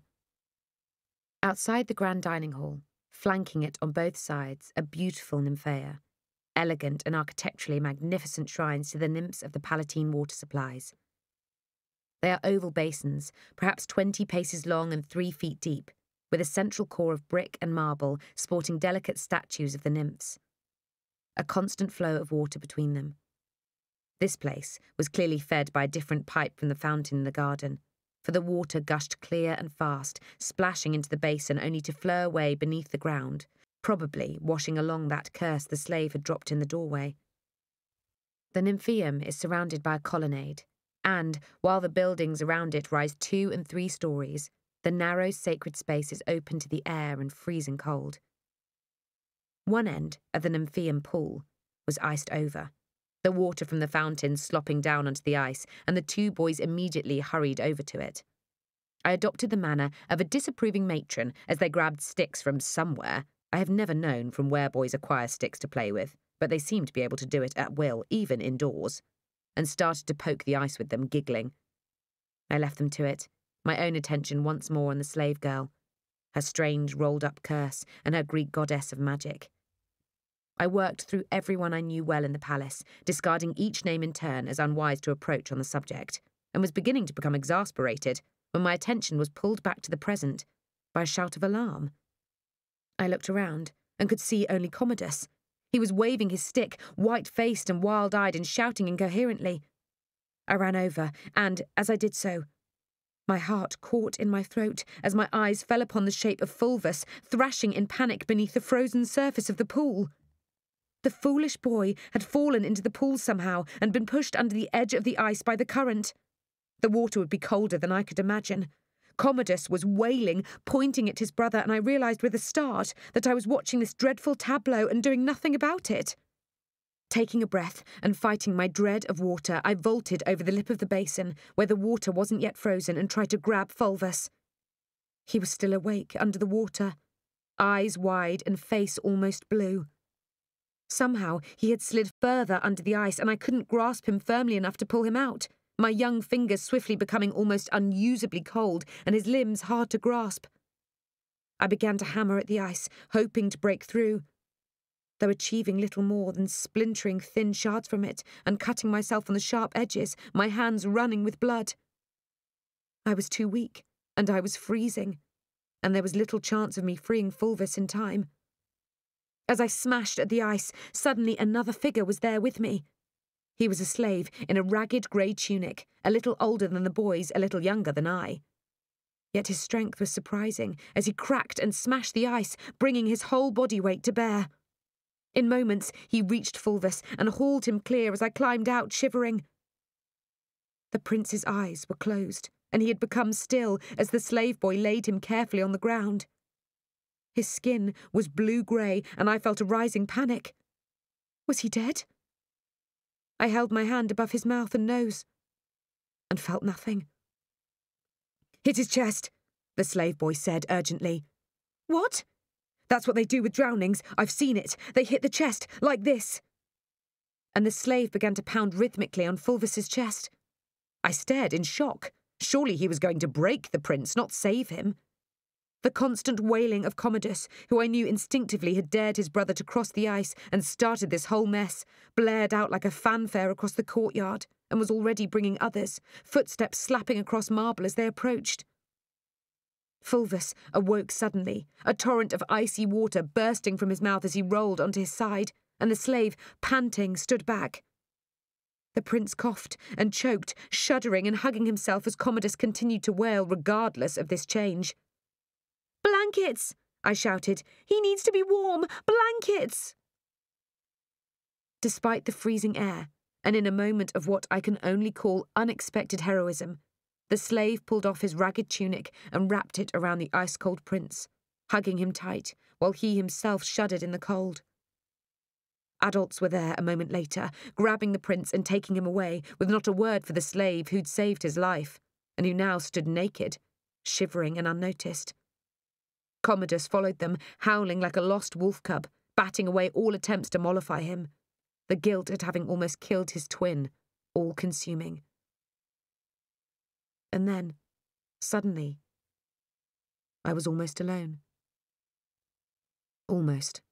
Outside the grand dining hall, flanking it on both sides, a beautiful nymphaea, elegant and architecturally magnificent shrines to the nymphs of the Palatine water supplies. They are oval basins, perhaps twenty paces long and three feet deep, with a central core of brick and marble sporting delicate statues of the nymphs. A constant flow of water between them. This place was clearly fed by a different pipe from the fountain in the garden, for the water gushed clear and fast, splashing into the basin only to flow away beneath the ground, probably washing along that curse the slave had dropped in the doorway. The nymphaeum is surrounded by a colonnade, and, while the buildings around it rise two and three stories, the narrow sacred space is open to the air and freezing cold. One end of the nymphaeum pool was iced over, the water from the fountain slopping down onto the ice, and the two boys immediately hurried over to it. I adopted the manner of a disapproving matron as they grabbed sticks from somewhere. I have never known from where boys acquire sticks to play with, but they seemed to be able to do it at will, even indoors, and started to poke the ice with them, giggling. I left them to it, my own attention once more on the slave girl, her strange rolled-up curse, and her Greek goddess of magic. I worked through everyone I knew well in the palace, discarding each name in turn as unwise to approach on the subject, and was beginning to become exasperated when my attention was pulled back to the present by a shout of alarm. I looked around and could see only Commodus. He was waving his stick, white-faced and wild-eyed, and shouting incoherently. I ran over, and, as I did so, my heart caught in my throat as my eyes fell upon the shape of Fulvus, thrashing in panic beneath the frozen surface of the pool. The foolish boy had fallen into the pool somehow and been pushed under the edge of the ice by the current. The water would be colder than I could imagine. Commodus was wailing, pointing at his brother, and I realised with a start that I was watching this dreadful tableau and doing nothing about it. Taking a breath and fighting my dread of water, I vaulted over the lip of the basin, where the water wasn't yet frozen, and tried to grab Fulvus. He was still awake under the water, eyes wide and face almost blue. Somehow he had slid further under the ice, and I couldn't grasp him firmly enough to pull him out, my young fingers swiftly becoming almost unusably cold and his limbs hard to grasp. I began to hammer at the ice, hoping to break through, though achieving little more than splintering thin shards from it and cutting myself on the sharp edges, my hands running with blood. I was too weak, and I was freezing, and there was little chance of me freeing Fulvus in time. As I smashed at the ice, suddenly another figure was there with me. He was a slave in a ragged grey tunic, a little older than the boys, a little younger than I. Yet his strength was surprising as he cracked and smashed the ice, bringing his whole body weight to bear. In moments, he reached Fulvus and hauled him clear as I climbed out, shivering. The prince's eyes were closed, and he had become still as the slave boy laid him carefully on the ground. His skin was blue-grey, and I felt a rising panic. Was he dead? I held my hand above his mouth and nose, and felt nothing. "Hit his chest," the slave boy said urgently. "What?" "That's what they do with drownings. I've seen it. They hit the chest, like this." And the slave began to pound rhythmically on Fulvus's chest. I stared in shock. Surely he was going to break the prince, not save him. The constant wailing of Commodus, who I knew instinctively had dared his brother to cross the ice and started this whole mess, blared out like a fanfare across the courtyard, and was already bringing others, footsteps slapping across marble as they approached. Fulvus awoke suddenly, a torrent of icy water bursting from his mouth as he rolled onto his side, and the slave, panting, stood back. The prince coughed and choked, shuddering and hugging himself as Commodus continued to wail regardless of this change. "Blankets!" I shouted. "He needs to be warm! Blankets!" Despite the freezing air, and in a moment of what I can only call unexpected heroism, the slave pulled off his ragged tunic and wrapped it around the ice-cold prince, hugging him tight, while he himself shuddered in the cold. Adults were there a moment later, grabbing the prince and taking him away, with not a word for the slave who'd saved his life, and who now stood naked, shivering and unnoticed. Commodus followed them, howling like a lost wolf cub, batting away all attempts to mollify him, the guilt at having almost killed his twin, all-consuming. And then, suddenly, I was almost alone. Almost.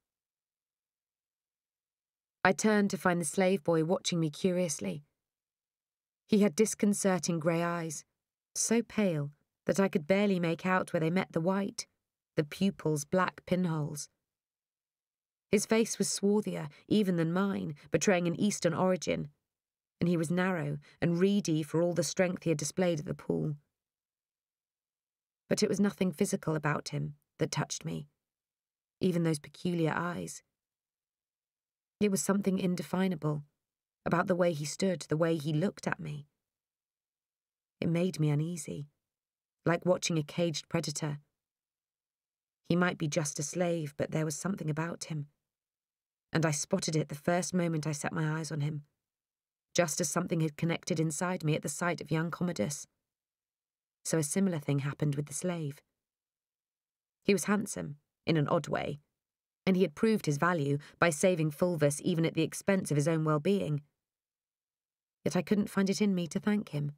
I turned to find the slave boy watching me curiously. He had disconcerting grey eyes, so pale that I could barely make out where they met the white, the pupils black pinholes. His face was swarthier even than mine, betraying an Eastern origin, and he was narrow and reedy for all the strength he had displayed at the pool. But it was nothing physical about him that touched me, even those peculiar eyes. It was something indefinable about the way he stood, the way he looked at me. It made me uneasy, like watching a caged predator. He might be just a slave, but there was something about him, and I spotted it the first moment I set my eyes on him, just as something had connected inside me at the sight of young Commodus. So a similar thing happened with the slave. He was handsome, in an odd way, and he had proved his value by saving Fulvus even at the expense of his own well-being. Yet I couldn't find it in me to thank him.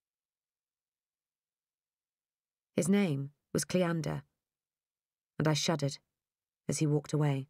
His name was Cleander, and I shuddered as he walked away.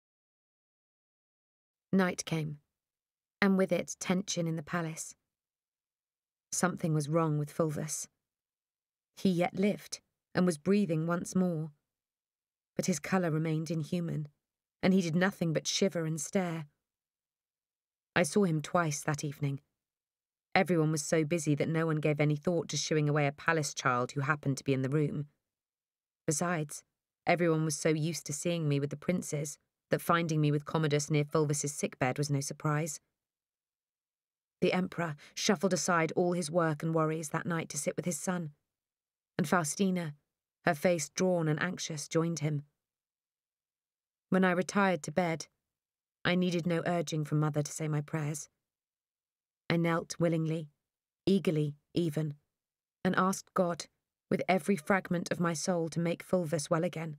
Night came, and with it tension in the palace. Something was wrong with Fulvus. He yet lived, and was breathing once more, but his colour remained inhuman, and he did nothing but shiver and stare. I saw him twice that evening. Everyone was so busy that no one gave any thought to shooing away a palace child who happened to be in the room. Besides, everyone was so used to seeing me with the princes that finding me with Commodus near Fulvus's sickbed was no surprise. The emperor shuffled aside all his work and worries that night to sit with his son, and Faustina, her face drawn and anxious, joined him. When I retired to bed, I needed no urging from Mother to say my prayers. I knelt willingly, eagerly even, and asked God, with every fragment of my soul, to make Fulvus well again.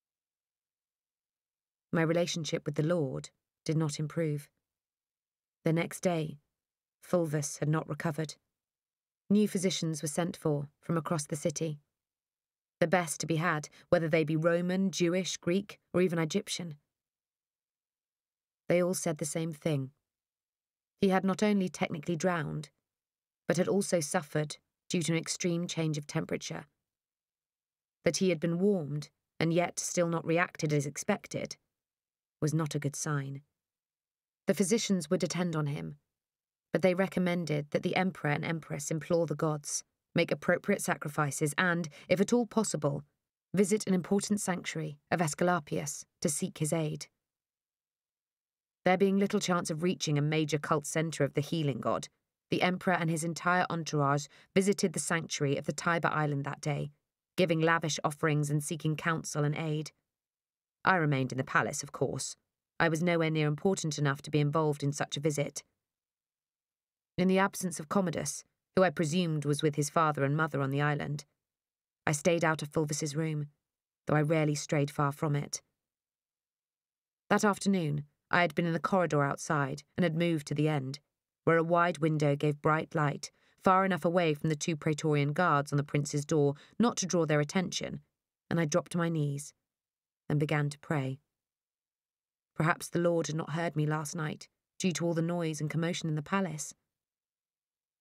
My relationship with the Lord did not improve. The next day, Fulvus had not recovered. New physicians were sent for from across the city. The best to be had, whether they be Roman, Jewish, Greek, or even Egyptian. They all said the same thing. He had not only technically drowned, but had also suffered due to an extreme change of temperature. That he had been warmed, and yet still not reacted as expected, was not a good sign. The physicians would attend on him, but they recommended that the emperor and empress implore the gods, make appropriate sacrifices, and, if at all possible, visit an important sanctuary of Aesculapius to seek his aid. There being little chance of reaching a major cult centre of the healing god, the emperor and his entire entourage visited the sanctuary of the Tiber Island that day, giving lavish offerings and seeking counsel and aid. I remained in the palace, of course. I was nowhere near important enough to be involved in such a visit. In the absence of Commodus, who I presumed was with his father and mother on the island, I stayed out of Fulvus's room, though I rarely strayed far from it. That afternoon, I had been in the corridor outside and had moved to the end, where a wide window gave bright light, far enough away from the two Praetorian guards on the prince's door not to draw their attention, and I dropped to my knees and began to pray. Perhaps the Lord had not heard me last night, due to all the noise and commotion in the palace.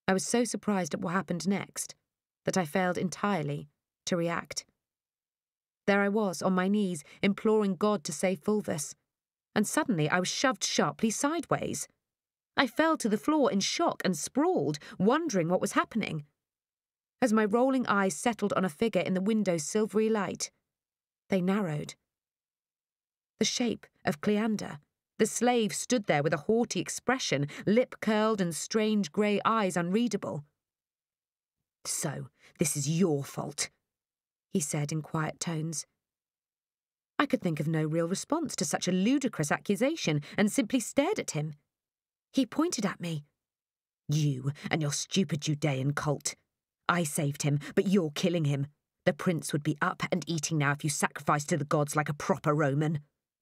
I was so surprised at what happened next that I failed entirely to react. There I was, on my knees, imploring God to save Fulvus, and suddenly I was shoved sharply sideways. I fell to the floor in shock and sprawled, wondering what was happening. As my rolling eyes settled on a figure in the window's silvery light, they narrowed. The shape of Cleander, the slave, stood there with a haughty expression, lip curled and strange grey eyes unreadable. "So, this is your fault," he said in quiet tones. I could think of no real response to such a ludicrous accusation and simply stared at him. He pointed at me. "You and your stupid Judean cult. I saved him, but you're killing him. The prince would be up and eating now if you sacrificed to the gods like a proper Roman."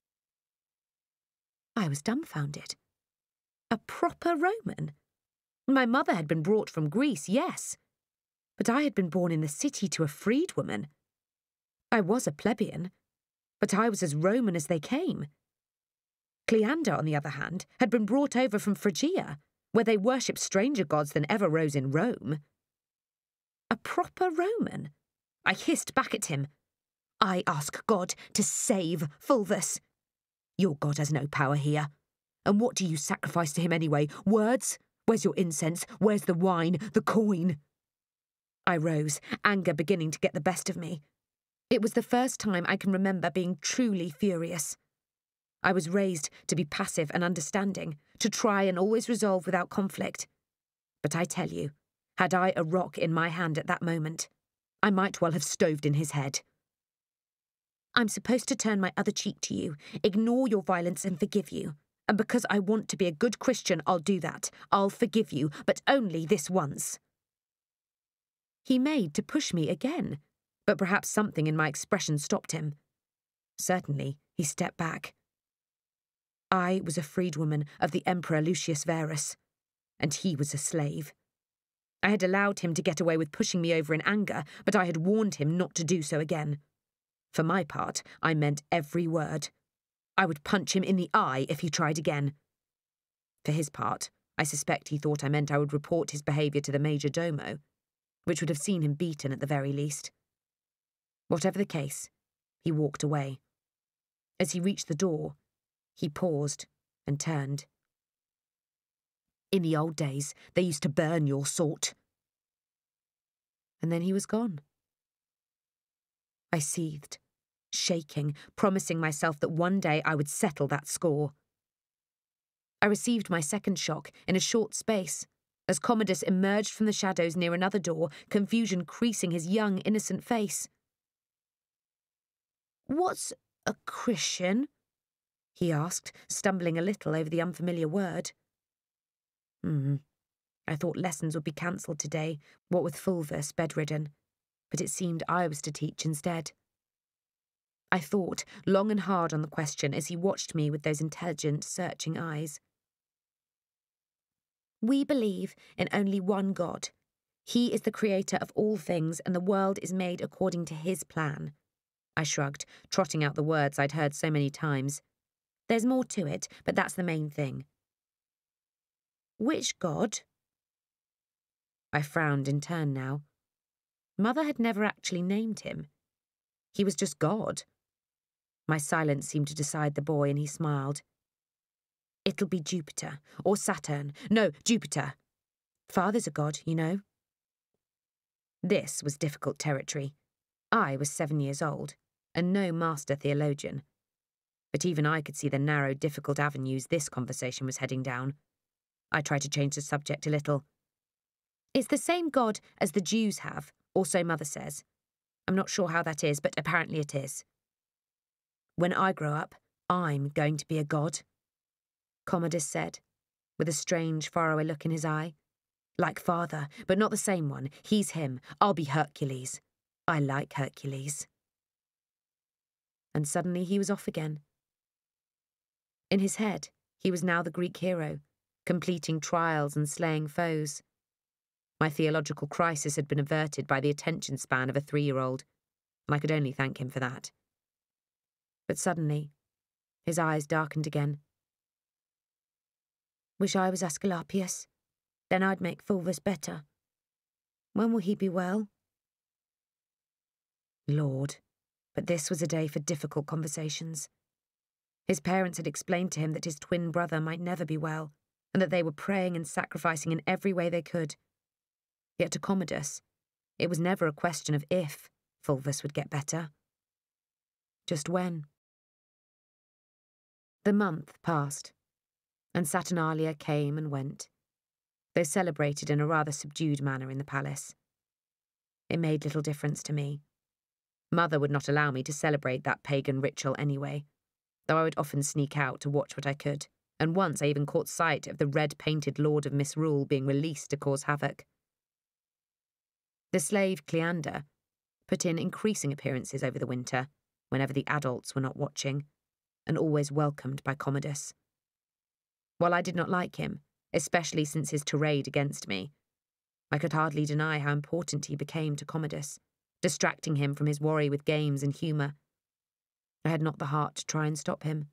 I was dumbfounded. A proper Roman? My mother had been brought from Greece, yes, but I had been born in the city to a freedwoman. I was a plebeian, but I was as Roman as they came. Cleander, on the other hand, had been brought over from Phrygia, where they worshipped stranger gods than ever rose in Rome. A proper Roman? I hissed back at him. "I ask God to save Fulvus. Your God has no power here. And what do you sacrifice to him anyway? Words? Where's your incense? Where's the wine? The coin?" I rose, anger beginning to get the best of me. It was the first time I can remember being truly furious. I was raised to be passive and understanding, to try and always resolve without conflict. But I tell you, had I a rock in my hand at that moment, I might well have stoved in his head. "I'm supposed to turn my other cheek to you, ignore your violence and forgive you. And because I want to be a good Christian, I'll do that. I'll forgive you, but only this once." He made to push me again, but perhaps something in my expression stopped him. Certainly, he stepped back. I was a freedwoman of the Emperor Lucius Verus, and he was a slave. I had allowed him to get away with pushing me over in anger, but I had warned him not to do so again. For my part, I meant every word. I would punch him in the eye if he tried again. For his part, I suspect he thought I meant I would report his behaviour to the major domo, which would have seen him beaten at the very least. Whatever the case, he walked away. As he reached the door, he paused and turned. "In the old days, they used to burn your sort." And then he was gone. I seethed, shaking, promising myself that one day I would settle that score. I received my second shock in a short space, as Commodus emerged from the shadows near another door, confusion creasing his young, innocent face. "What's a Christian?" he asked, stumbling a little over the unfamiliar word. Hmm. I thought lessons would be cancelled today, what with Fulvus bedridden, but it seemed I was to teach instead. I thought long and hard on the question as he watched me with those intelligent, searching eyes. "We believe in only one God. He is the creator of all things, and the world is made according to his plan." I shrugged, trotting out the words I'd heard so many times. "There's more to it, but that's the main thing." "Which God?" I frowned in turn now. Mother had never actually named him. He was just God. My silence seemed to decide the boy, and he smiled. "It'll be Jupiter, or Saturn. No, Jupiter. Father's a god, you know." This was difficult territory. I was seven years old, and no master theologian. But even I could see the narrow, difficult avenues this conversation was heading down. I tried to change the subject a little. "It's the same God as the Jews have, or so Mother says. I'm not sure how that is, but apparently it is. When I grow up, I'm going to be a god," Commodus said, with a strange, faraway look in his eye. "Like Father, but not the same one. He's him. I'll be Hercules. I like Hercules." And suddenly he was off again. In his head, he was now the Greek hero, completing trials and slaying foes. My theological crisis had been averted by the attention span of a three-year-old, and I could only thank him for that. But suddenly, his eyes darkened again. "Wish I was Aesculapius. Then I'd make Fulvus better. When will he be well? Lord, but this was a day for difficult conversations. His parents had explained to him that his twin brother might never be well, and that they were praying and sacrificing in every way they could. Yet to Commodus, it was never a question of if Fulvus would get better. Just when. The month passed, and Saturnalia came and went. They celebrated in a rather subdued manner in the palace. It made little difference to me. Mother would not allow me to celebrate that pagan ritual anyway, though I would often sneak out to watch what I could, and once I even caught sight of the red-painted Lord of Misrule being released to cause havoc. The slave Cleander put in increasing appearances over the winter, whenever the adults were not watching, and always welcomed by Commodus. While I did not like him, especially since his tirade against me, I could hardly deny how important he became to Commodus, distracting him from his worry with games and humour. I had not the heart to try and stop him.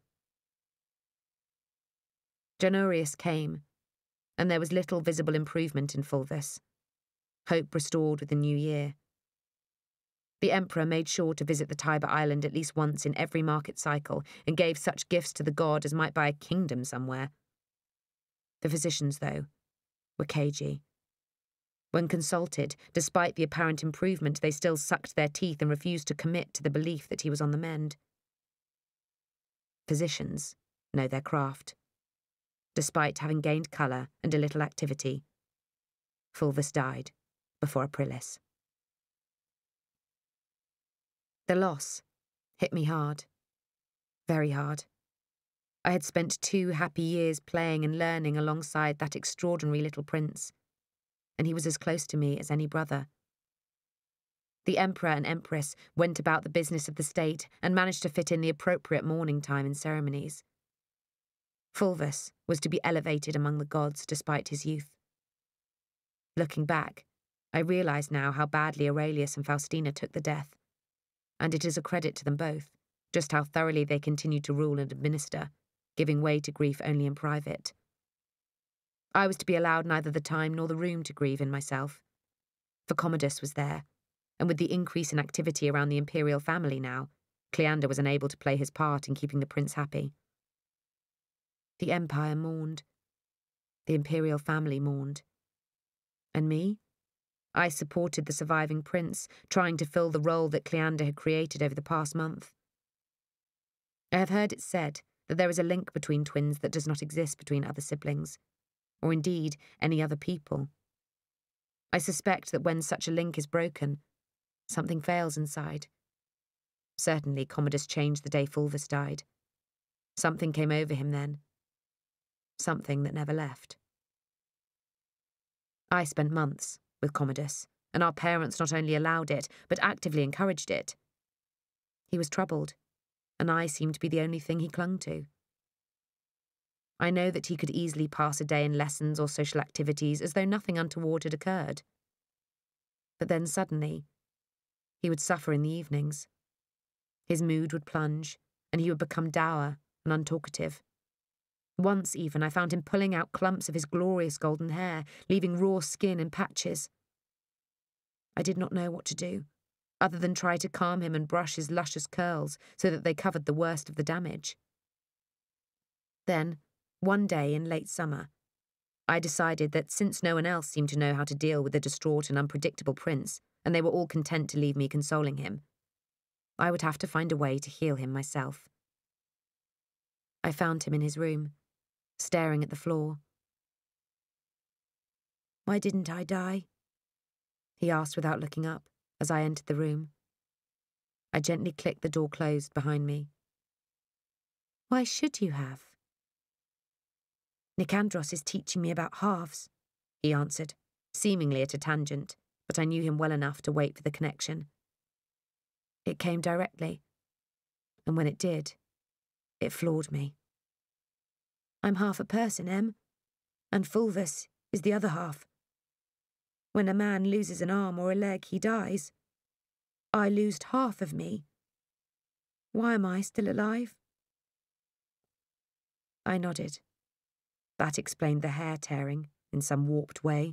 Januarius came, and there was little visible improvement in Fulvus. Hope restored with the new year. The Emperor made sure to visit the Tiber Island at least once in every market cycle, and gave such gifts to the god as might buy a kingdom somewhere. The physicians, though, were cagey. When consulted, despite the apparent improvement, they still sucked their teeth and refused to commit to the belief that he was on the mend. Physicians know their craft. Despite having gained colour and a little activity, Fulvus died before Aprilis. The loss hit me hard. Very hard. I had spent two happy years playing and learning alongside that extraordinary little prince, and he was as close to me as any brother. The Emperor and Empress went about the business of the state and managed to fit in the appropriate mourning time and ceremonies. Fulvus was to be elevated among the gods despite his youth. Looking back, I realised now how badly Aurelius and Faustina took the death, and it is a credit to them both, just how thoroughly they continued to rule and administer, giving way to grief only in private. I was to be allowed neither the time nor the room to grieve in myself, for Commodus was there, and with the increase in activity around the imperial family now, Cleander was unable to play his part in keeping the prince happy. The empire mourned. The imperial family mourned. And me? I supported the surviving prince, trying to fill the role that Cleander had created over the past month. I have heard it said that there is a link between twins that does not exist between other siblings, or indeed any other people. I suspect that when such a link is broken, something fails inside. Certainly Commodus changed the day Fulvus died. Something came over him then. Something that never left. I spent months with Commodus, and our parents not only allowed it, but actively encouraged it. He was troubled, and I seemed to be the only thing he clung to. I know that he could easily pass a day in lessons or social activities as though nothing untoward had occurred. But then suddenly, he would suffer in the evenings. His mood would plunge, and he would become dour and untalkative. Once even I found him pulling out clumps of his glorious golden hair, leaving raw skin in patches. I did not know what to do, other than try to calm him and brush his luscious curls so that they covered the worst of the damage. Then, one day in late summer, I decided that since no one else seemed to know how to deal with the distraught and unpredictable prince, and they were all content to leave me consoling him, I would have to find a way to heal him myself. I found him in his room, staring at the floor. "Why didn't I die?" he asked without looking up as I entered the room. I gently clicked the door closed behind me. "Why should you have?" "Nicandros is teaching me about halves," he answered, seemingly at a tangent, but I knew him well enough to wait for the connection. It came directly, and when it did, it floored me. "I'm half a person, Em, and Fulvus is the other half. When a man loses an arm or a leg, he dies. I lost half of me. Why am I still alive?" I nodded. That explained the hair tearing in some warped way.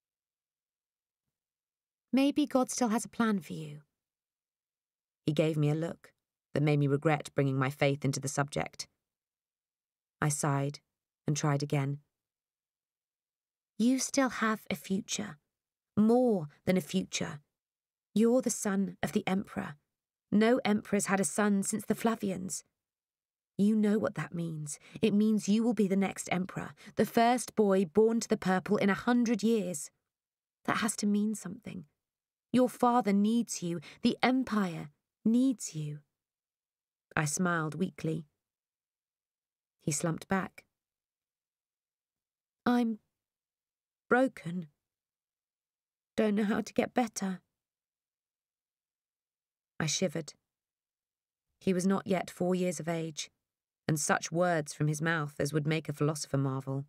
Maybe God still has a plan for you. He gave me a look that made me regret bringing my faith into the subject. I sighed and tried again. You still have a future. More than a future. You're the son of the emperor. No emperor's had a son since the Flavians. You know what that means. It means you will be the next emperor, the first boy born to the purple in a hundred years. That has to mean something. Your father needs you. The empire needs you. I smiled weakly. He slumped back. I'm broken. Don't know how to get better. I shivered. He was not yet four years of age, and such words from his mouth as would make a philosopher marvel.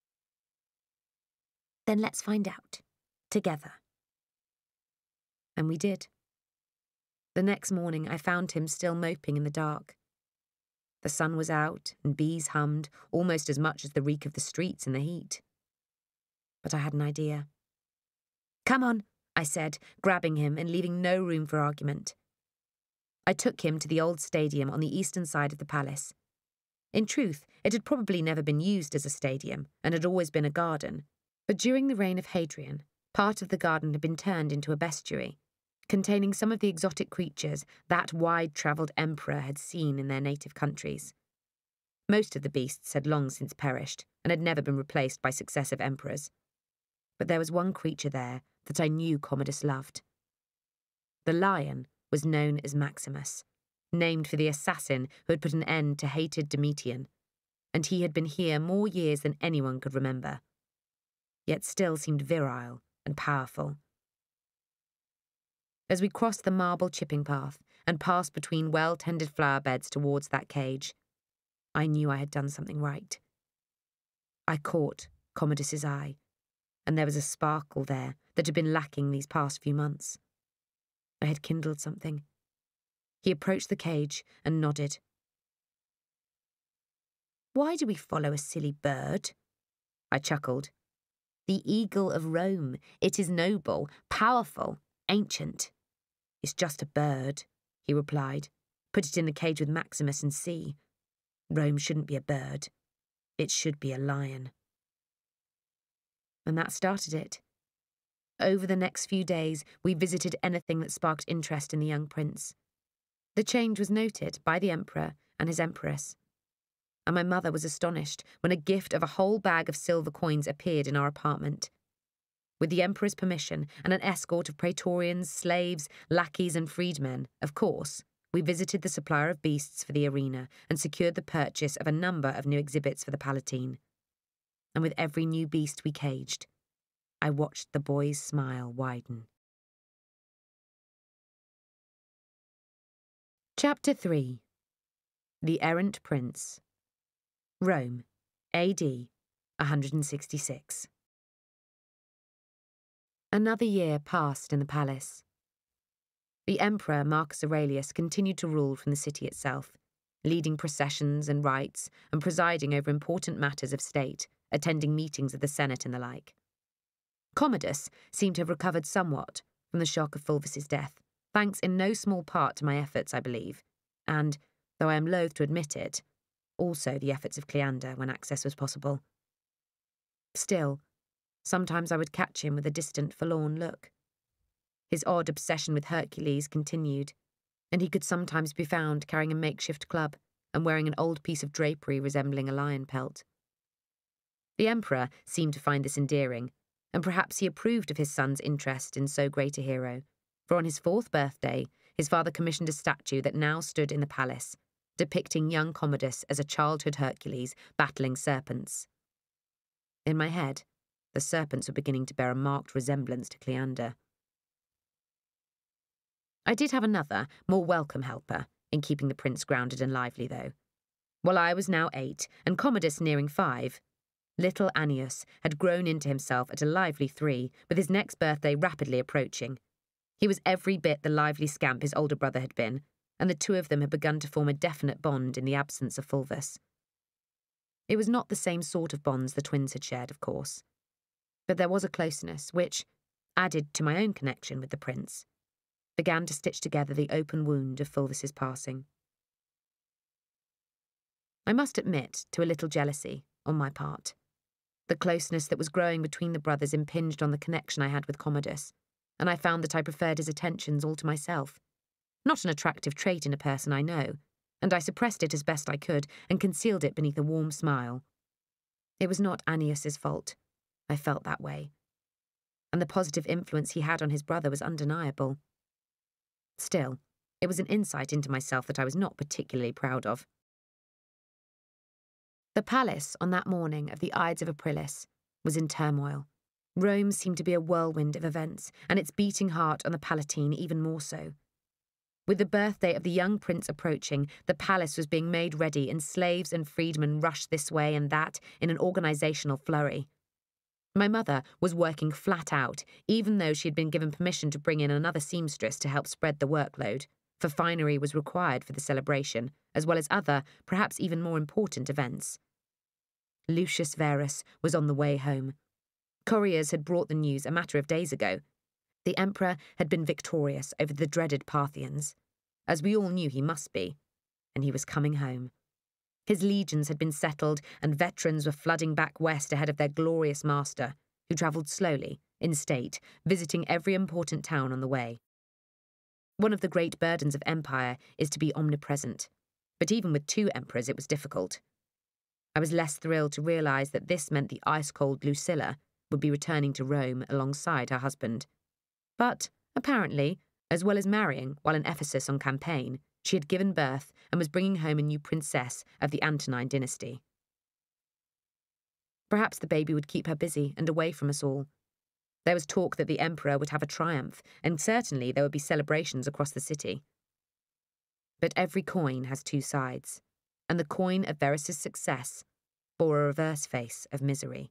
Then let's find out, together. And we did. The next morning I found him still moping in the dark. The sun was out, and bees hummed almost as much as the reek of the streets in the heat. But I had an idea. Come on, I said, grabbing him and leaving no room for argument. I took him to the old stadium on the eastern side of the palace. In truth, it had probably never been used as a stadium, and had always been a garden. But during the reign of Hadrian, part of the garden had been turned into a bestiary, containing some of the exotic creatures that wide-travelled emperor had seen in their native countries. Most of the beasts had long since perished, and had never been replaced by successive emperors. But there was one creature there that I knew Commodus loved. The lion was known as Maximus, named for the assassin who had put an end to hated Domitian, and he had been here more years than anyone could remember, yet still seemed virile and powerful. As we crossed the marble chipping path and passed between well-tended flower beds towards that cage, I knew I had done something right. I caught Commodus's eye, and there was a sparkle there that had been lacking these past few months. I had kindled something. He approached the cage and nodded. Why do we follow a silly bird? I chuckled. The eagle of Rome. It is noble, powerful, ancient. It's just a bird, he replied. Put it in the cage with Maximus and see. Rome shouldn't be a bird. It should be a lion. And that started it. Over the next few days, we visited anything that sparked interest in the young prince. The change was noted by the emperor and his empress, and my mother was astonished when a gift of a whole bag of silver coins appeared in our apartment. With the emperor's permission and an escort of praetorians, slaves, lackeys and freedmen, of course, we visited the supplier of beasts for the arena and secured the purchase of a number of new exhibits for the Palatine. And with every new beast we caged, I watched the boy's smile widen. Chapter three. The Errant Prince. Rome, A D one sixty-six. Another year passed in the palace. The Emperor Marcus Aurelius continued to rule from the city itself, leading processions and rites and presiding over important matters of state, attending meetings of the Senate and the like. Commodus seemed to have recovered somewhat from the shock of Fulvus's death, thanks in no small part to my efforts, I believe, and, though I am loath to admit it, also the efforts of Cleander when access was possible. Still, sometimes I would catch him with a distant, forlorn look. His odd obsession with Hercules continued, and he could sometimes be found carrying a makeshift club and wearing an old piece of drapery resembling a lion pelt. The Emperor seemed to find this endearing, and perhaps he approved of his son's interest in so great a hero, for on his fourth birthday his father commissioned a statue that now stood in the palace, depicting young Commodus as a childhood Hercules battling serpents. In my head, the serpents were beginning to bear a marked resemblance to Cleander. I did have another, more welcome helper in keeping the prince grounded and lively, though. While I was now eight, and Commodus nearing five, little Annius had grown into himself at a lively three, with his next birthday rapidly approaching. He was every bit the lively scamp his older brother had been, and the two of them had begun to form a definite bond in the absence of Fulvus. It was not the same sort of bonds the twins had shared, of course. But there was a closeness which, added to my own connection with the prince, began to stitch together the open wound of Fulvis's passing. I must admit to a little jealousy on my part. The closeness that was growing between the brothers impinged on the connection I had with Commodus, and I found that I preferred his attentions all to myself. Not an attractive trait in a person I know, and I suppressed it as best I could and concealed it beneath a warm smile. It was not Annius's fault. I felt that way. And the positive influence he had on his brother was undeniable. Still, it was an insight into myself that I was not particularly proud of. The palace on that morning of the Ides of Aprilis was in turmoil. Rome seemed to be a whirlwind of events, and its beating heart on the Palatine even more so. With the birthday of the young prince approaching, the palace was being made ready, and slaves and freedmen rushed this way and that in an organisational flurry. My mother was working flat out, even though she had been given permission to bring in another seamstress to help spread the workload, for finery was required for the celebration, as well as other, perhaps even more important events. Lucius Verus was on the way home. Couriers had brought the news a matter of days ago. The emperor had been victorious over the dreaded Parthians, as we all knew he must be, and he was coming home. His legions had been settled, and veterans were flooding back west ahead of their glorious master, who travelled slowly, in state, visiting every important town on the way. One of the great burdens of empire is to be omnipresent, but even with two emperors it was difficult. I was less thrilled to realise that this meant the ice-cold Lucilla would be returning to Rome alongside her husband. But, apparently, as well as marrying while in Ephesus on campaign, she had given birth and was bringing home a new princess of the Antonine dynasty. Perhaps the baby would keep her busy and away from us all. There was talk that the emperor would have a triumph, and certainly there would be celebrations across the city. But every coin has two sides, and the coin of Verus's success bore a reverse face of misery.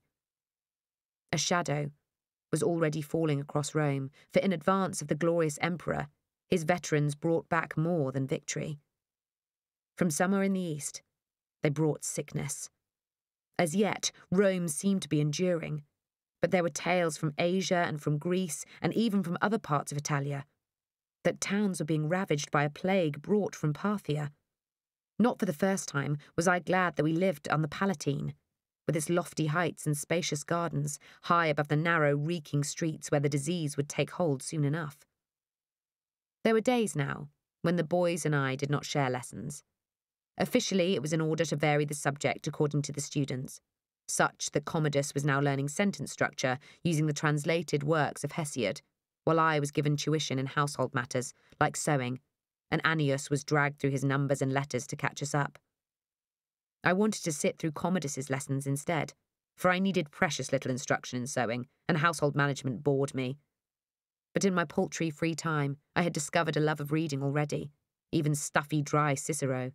A shadow was already falling across Rome, for in advance of the glorious emperor, his veterans brought back more than victory. From somewhere in the east, they brought sickness. As yet, Rome seemed to be enduring, but there were tales from Asia and from Greece and even from other parts of Italia that towns were being ravaged by a plague brought from Parthia. Not for the first time was I glad that we lived on the Palatine, with its lofty heights and spacious gardens, high above the narrow, reeking streets where the disease would take hold soon enough. There were days now when the boys and I did not share lessons. Officially, it was in order to vary the subject according to the students, such that Commodus was now learning sentence structure using the translated works of Hesiod, while I was given tuition in household matters, like sewing, and Annius was dragged through his numbers and letters to catch us up. I wanted to sit through Commodus's lessons instead, for I needed precious little instruction in sewing, and household management bored me. But in my paltry free time, I had discovered a love of reading already, even stuffy, dry Cicero.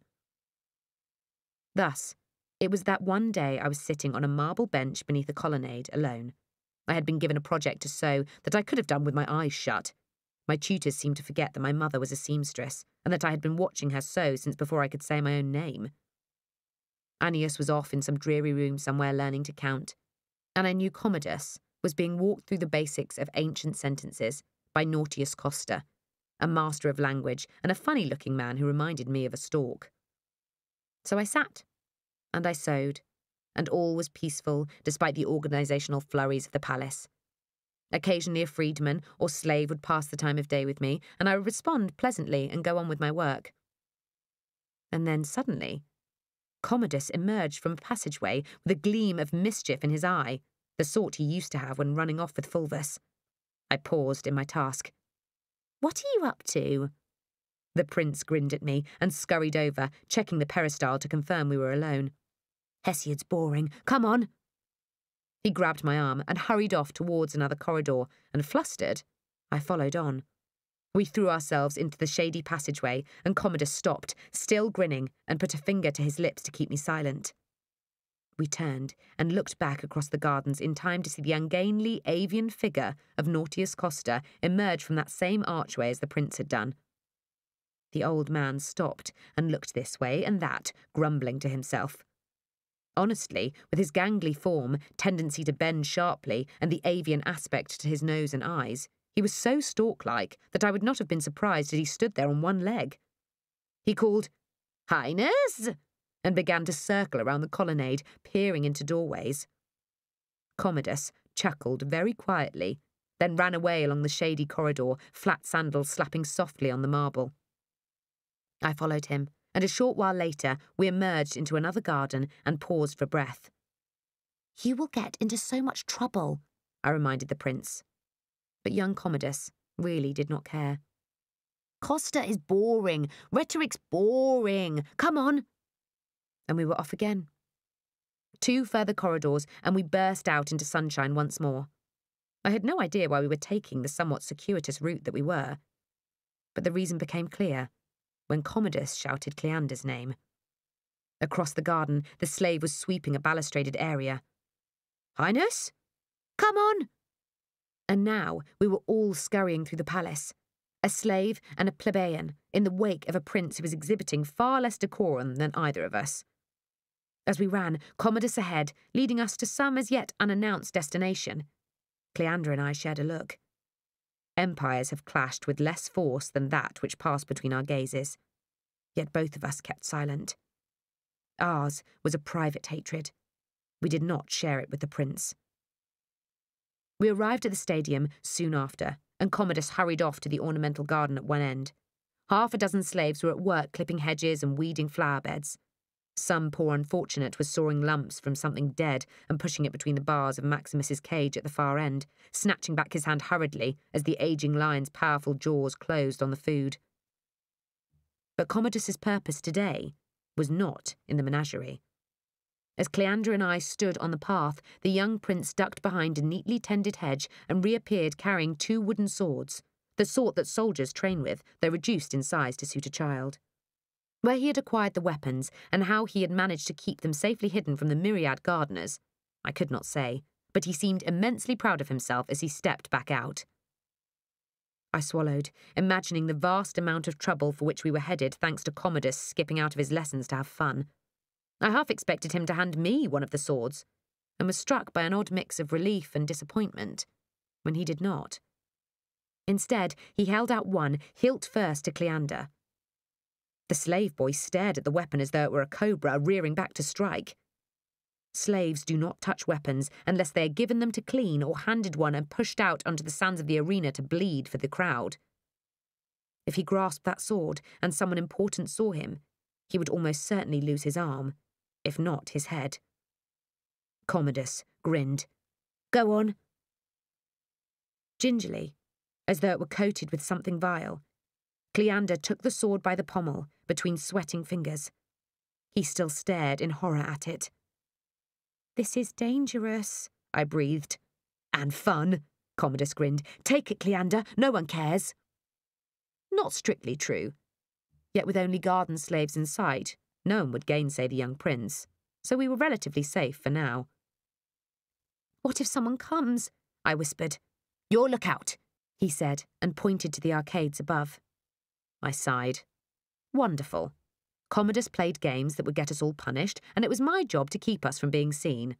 Thus, it was that one day I was sitting on a marble bench beneath a colonnade alone. I had been given a project to sew that I could have done with my eyes shut. My tutors seemed to forget that my mother was a seamstress, and that I had been watching her sew since before I could say my own name. Annius was off in some dreary room somewhere learning to count, and I knew Commodus was being walked through the basics of ancient sentences by Nautius Costa, a master of language and a funny-looking man who reminded me of a stork. So I sat, and I sewed, and all was peaceful despite the organisational flurries of the palace. Occasionally a freedman or slave would pass the time of day with me, and I would respond pleasantly and go on with my work. And then suddenly, Commodus emerged from a passageway with a gleam of mischief in his eye, the sort he used to have when running off with Fulvis. I paused in my task. "What are you up to?" The prince grinned at me and scurried over, checking the peristyle to confirm we were alone. "Hesiod's boring. Come on." He grabbed my arm and hurried off towards another corridor, and flustered, I followed on. We threw ourselves into the shady passageway, and Commodus stopped, still grinning, and put a finger to his lips to keep me silent. We turned and looked back across the gardens in time to see the ungainly avian figure of Nautius Costa emerge from that same archway as the prince had done. The old man stopped and looked this way and that, grumbling to himself. Honestly, with his gangly form, tendency to bend sharply, and the avian aspect to his nose and eyes, he was so stork-like that I would not have been surprised had he stood there on one leg. He called, "Highness!" and began to circle around the colonnade, peering into doorways. Commodus chuckled very quietly, then ran away along the shady corridor, flat sandals slapping softly on the marble. I followed him, and a short while later we emerged into another garden and paused for breath. "You will get into so much trouble," I reminded the prince. But young Commodus really did not care. "Costa is boring. Rhetoric's boring. Come on." And we were off again. Two further corridors, and we burst out into sunshine once more. I had no idea why we were taking the somewhat circuitous route that we were, but the reason became clear when Commodus shouted Cleander's name. Across the garden, the slave was sweeping a balustraded area. "Highness? Come on!" And now we were all scurrying through the palace, a slave and a plebeian, in the wake of a prince who was exhibiting far less decorum than either of us. As we ran, Commodus ahead, leading us to some as yet unannounced destination. Cleander and I shared a look. Empires have clashed with less force than that which passed between our gazes, yet both of us kept silent. Ours was a private hatred. We did not share it with the prince. We arrived at the stadium soon after, and Commodus hurried off to the ornamental garden at one end. Half a dozen slaves were at work clipping hedges and weeding flower beds. Some poor unfortunate was sawing lumps from something dead and pushing it between the bars of Maximus's cage at the far end, snatching back his hand hurriedly as the aging lion's powerful jaws closed on the food. But Commodus's purpose today was not in the menagerie. As Cleander and I stood on the path, the young prince ducked behind a neatly tended hedge and reappeared carrying two wooden swords, the sort that soldiers train with, though reduced in size to suit a child. Where he had acquired the weapons, and how he had managed to keep them safely hidden from the myriad gardeners, I could not say, but he seemed immensely proud of himself as he stepped back out. I swallowed, imagining the vast amount of trouble for which we were headed thanks to Commodus skipping out of his lessons to have fun. I half expected him to hand me one of the swords, and was struck by an odd mix of relief and disappointment when he did not. Instead, he held out one, hilt first, to Cleander. The slave boy stared at the weapon as though it were a cobra rearing back to strike. Slaves do not touch weapons unless they are given them to clean or handed one and pushed out onto the sands of the arena to bleed for the crowd. If he grasped that sword and someone important saw him, he would almost certainly lose his arm, if not his head. Commodus grinned. "Go on." Gingerly, as though it were coated with something vile, Cleander took the sword by the pommel between sweating fingers. He still stared in horror at it. "This is dangerous," I breathed. "And fun," Commodus grinned. "Take it, Cleander. No one cares." Not strictly true. Yet with only garden slaves in sight, no one would gainsay the young prince, so we were relatively safe for now. "What if someone comes?" I whispered. "Your lookout," he said, and pointed to the arcades above. I sighed. Wonderful. Commodus played games that would get us all punished, and it was my job to keep us from being seen.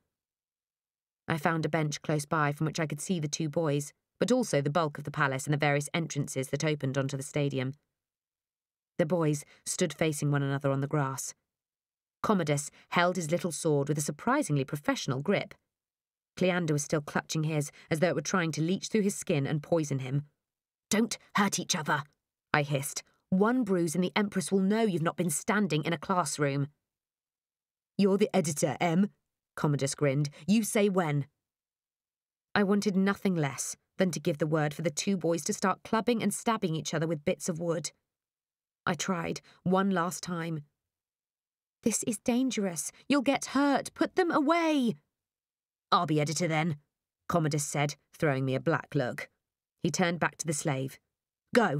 I found a bench close by from which I could see the two boys, but also the bulk of the palace and the various entrances that opened onto the stadium. The boys stood facing one another on the grass. Commodus held his little sword with a surprisingly professional grip. Cleander was still clutching his, as though it were trying to leach through his skin and poison him. "Don't hurt each other," I hissed. "One bruise and the Empress will know you've not been standing in a classroom." "You're the editor, Em," Commodus grinned. "You say when." I wanted nothing less than to give the word for the two boys to start clubbing and stabbing each other with bits of wood. I tried, one last time. "This is dangerous. You'll get hurt. Put them away." "I'll be editor then," Commodus said, throwing me a black look. He turned back to the slave. "Go."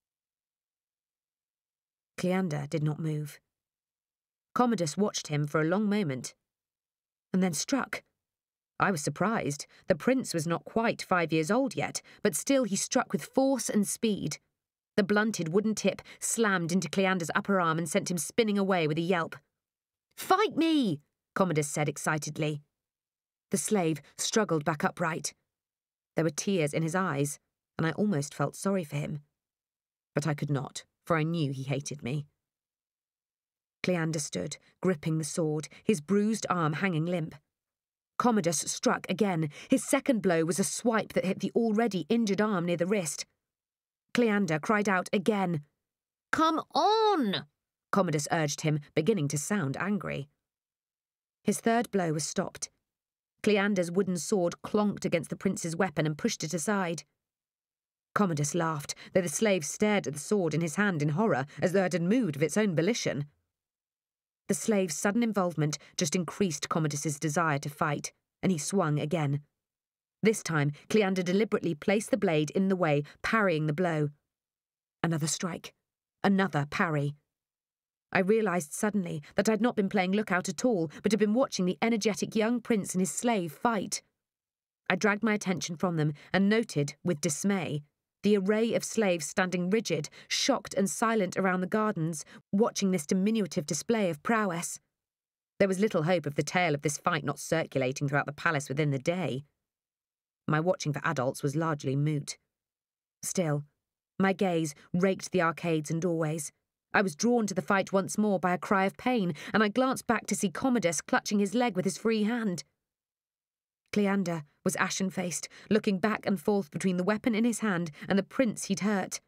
Cleander did not move. Commodus watched him for a long moment, and then struck. I was surprised. The prince was not quite five years old yet, but still he struck with force and speed. The blunted wooden tip slammed into Cleander's upper arm and sent him spinning away with a yelp. "Fight me!" Commodus said excitedly. The slave struggled back upright. There were tears in his eyes, and I almost felt sorry for him. But I could not, for I knew he hated me. Cleander stood, gripping the sword, his bruised arm hanging limp. Commodus struck again. His second blow was a swipe that hit the already injured arm near the wrist. Cleander cried out again. "Come on!" Commodus urged him, beginning to sound angry. His third blow was stopped. Cleander's wooden sword clonked against the prince's weapon and pushed it aside. Commodus laughed, though the slave stared at the sword in his hand in horror, as though it had moved of its own volition. The slave's sudden involvement just increased Commodus's desire to fight, and he swung again. This time, Cleander deliberately placed the blade in the way, parrying the blow. Another strike. Another parry. I realised suddenly that I'd not been playing lookout at all, but had been watching the energetic young prince and his slave fight. I dragged my attention from them and noted, with dismay, the array of slaves standing rigid, shocked and silent around the gardens, watching this diminutive display of prowess. There was little hope of the tale of this fight not circulating throughout the palace within the day. My watching for adults was largely moot. Still, my gaze raked the arcades and doorways. I was drawn to the fight once more by a cry of pain, and I glanced back to see Commodus clutching his leg with his free hand. Cleander was ashen-faced, looking back and forth between the weapon in his hand and the prince he'd hurt.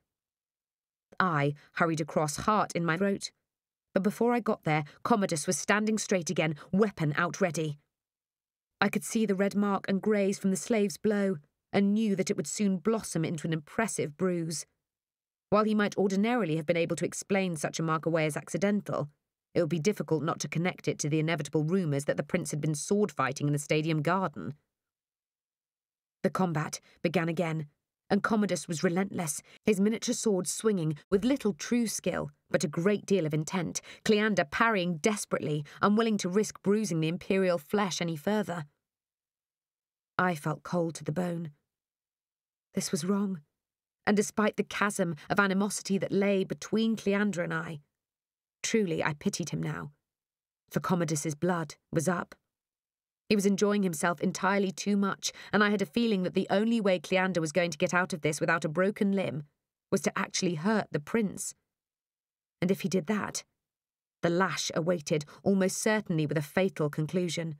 I hurried across, heart in my throat. But before I got there, Commodus was standing straight again, weapon out ready. I could see the red mark and graze from the slave's blow, and knew that it would soon blossom into an impressive bruise. While he might ordinarily have been able to explain such a mark away as accidental, it would be difficult not to connect it to the inevitable rumours that the prince had been sword-fighting in the stadium garden. The combat began again, and Commodus was relentless, his miniature sword swinging with little true skill, but a great deal of intent, Cleander parrying desperately, unwilling to risk bruising the imperial flesh any further. I felt cold to the bone. This was wrong, and despite the chasm of animosity that lay between Cleander and I, truly I pitied him now, for Commodus's blood was up. He was enjoying himself entirely too much, and I had a feeling that the only way Cleander was going to get out of this without a broken limb was to actually hurt the prince. And if he did that, the lash awaited, almost certainly with a fatal conclusion.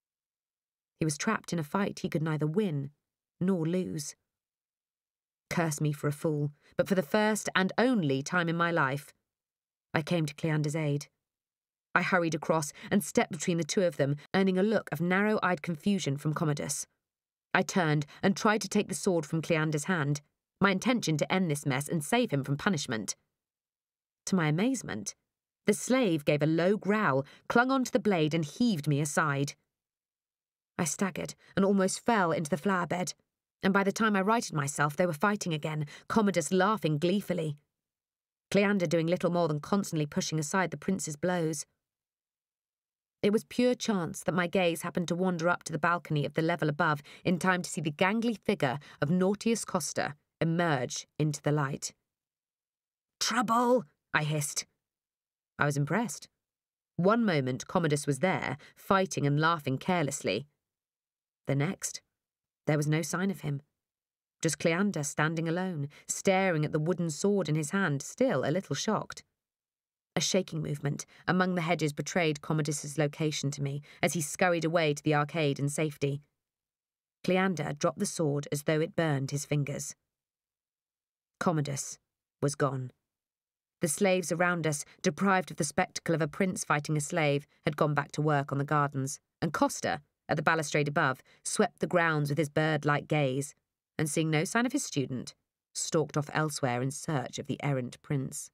He was trapped in a fight he could neither win nor lose. Curse me for a fool, but for the first and only time in my life, I came to Cleander's aid. I hurried across and stepped between the two of them, earning a look of narrow-eyed confusion from Commodus. I turned and tried to take the sword from Cleander's hand, my intention to end this mess and save him from punishment. To my amazement, the slave gave a low growl, clung onto the blade and heaved me aside. I staggered and almost fell into the flower bed, and by the time I righted myself they were fighting again, Commodus laughing gleefully. Cleander doing little more than constantly pushing aside the prince's blows. It was pure chance that my gaze happened to wander up to the balcony of the level above in time to see the gangly figure of Nautius Costa emerge into the light. "Trouble!" I hissed. I was impressed. One moment Commodus was there, fighting and laughing carelessly. The next, there was no sign of him. Just Cleander standing alone, staring at the wooden sword in his hand, still a little shocked. A shaking movement among the hedges betrayed Commodus's location to me as he scurried away to the arcade in safety. Cleander dropped the sword as though it burned his fingers. Commodus was gone. The slaves around us, deprived of the spectacle of a prince fighting a slave, had gone back to work on the gardens, and Costa, at the balustrade above, swept the grounds with his bird-like gaze, and seeing no sign of his student, stalked off elsewhere in search of the errant prince.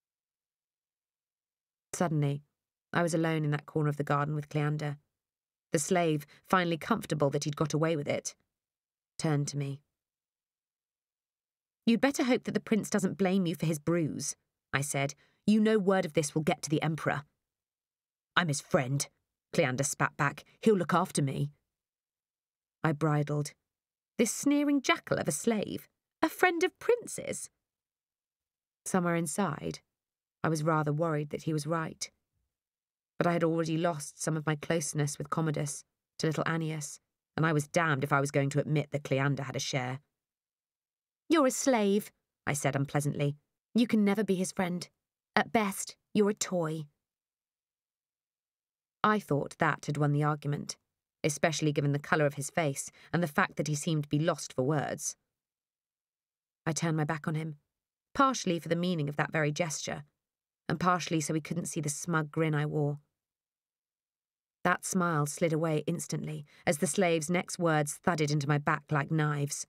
Suddenly, I was alone in that corner of the garden with Cleander. The slave, finally comfortable that he'd got away with it, turned to me. "You'd better hope that the prince doesn't blame you for his bruise," I said. "You know word of this will get to the emperor." "I'm his friend," Cleander spat back. "He'll look after me." I bridled. This sneering jackal of a slave, a friend of princes? Somewhere inside, I was rather worried that he was right. But I had already lost some of my closeness with Commodus to little Annius, and I was damned if I was going to admit that Cleander had a share. "You're a slave," I said unpleasantly. "You can never be his friend. At best, you're a toy." I thought that had won the argument, especially given the colour of his face and the fact that he seemed to be lost for words. I turned my back on him, partially for the meaning of that very gesture, and partially so he couldn't see the smug grin I wore. That smile slid away instantly as the slave's next words thudded into my back like knives.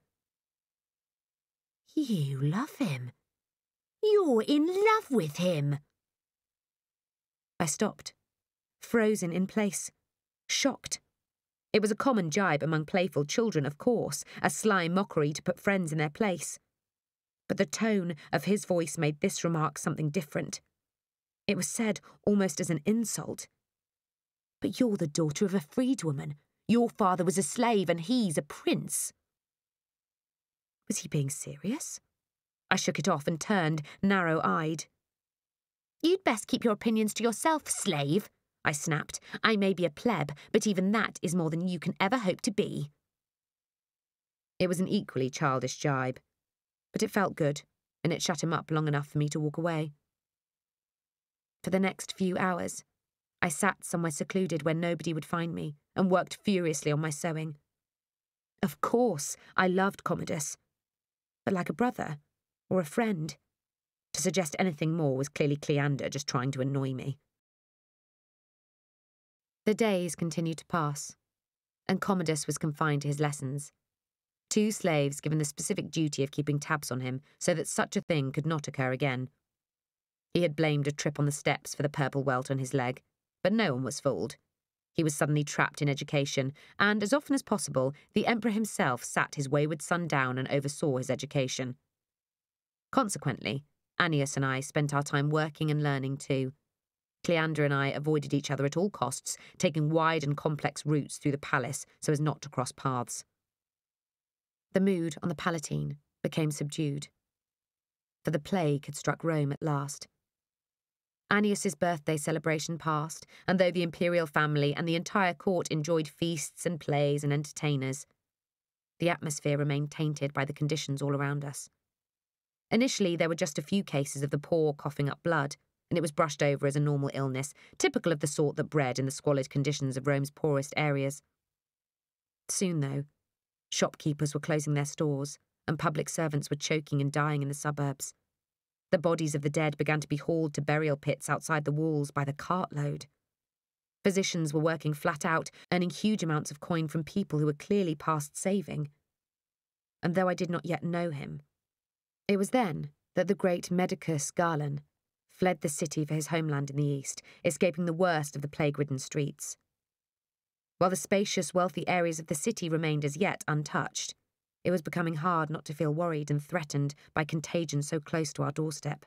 "You love him. You're in love with him." I stopped, frozen in place, shocked. It was a common jibe among playful children, of course, a sly mockery to put friends in their place. But the tone of his voice made this remark something different. It was said almost as an insult. "But you're the daughter of a freedwoman. Your father was a slave and he's a prince." Was he being serious? I shook it off and turned, narrow-eyed. "You'd best keep your opinions to yourself, slave," I snapped. "I may be a pleb, but even that is more than you can ever hope to be." It was an equally childish jibe, but it felt good, and it shut him up long enough for me to walk away. For the next few hours, I sat somewhere secluded where nobody would find me and worked furiously on my sewing. Of course, I loved Commodus, but like a brother or a friend. To suggest anything more was clearly Cleander just trying to annoy me. The days continued to pass, and Commodus was confined to his lessons. Two slaves given the specific duty of keeping tabs on him so that such a thing could not occur again. He had blamed a trip on the steps for the purple welt on his leg, but no one was fooled. He was suddenly trapped in education, and as often as possible, the Emperor himself sat his wayward son down and oversaw his education. Consequently, Annius and I spent our time working and learning too. Cleander and I avoided each other at all costs, taking wide and complex routes through the palace so as not to cross paths. The mood on the Palatine became subdued, for the plague had struck Rome at last. Annius's birthday celebration passed, and though the imperial family and the entire court enjoyed feasts and plays and entertainers, the atmosphere remained tainted by the conditions all around us. Initially, there were just a few cases of the poor coughing up blood, and it was brushed over as a normal illness, typical of the sort that bred in the squalid conditions of Rome's poorest areas. Soon, though, shopkeepers were closing their stores, and public servants were choking and dying in the suburbs. The bodies of the dead began to be hauled to burial pits outside the walls by the cartload. Physicians were working flat out, earning huge amounts of coin from people who were clearly past saving. And though I did not yet know him, it was then that the great Medicus Galen fled the city for his homeland in the east, escaping the worst of the plague-ridden streets. While the spacious, wealthy areas of the city remained as yet untouched, it was becoming hard not to feel worried and threatened by contagion so close to our doorstep.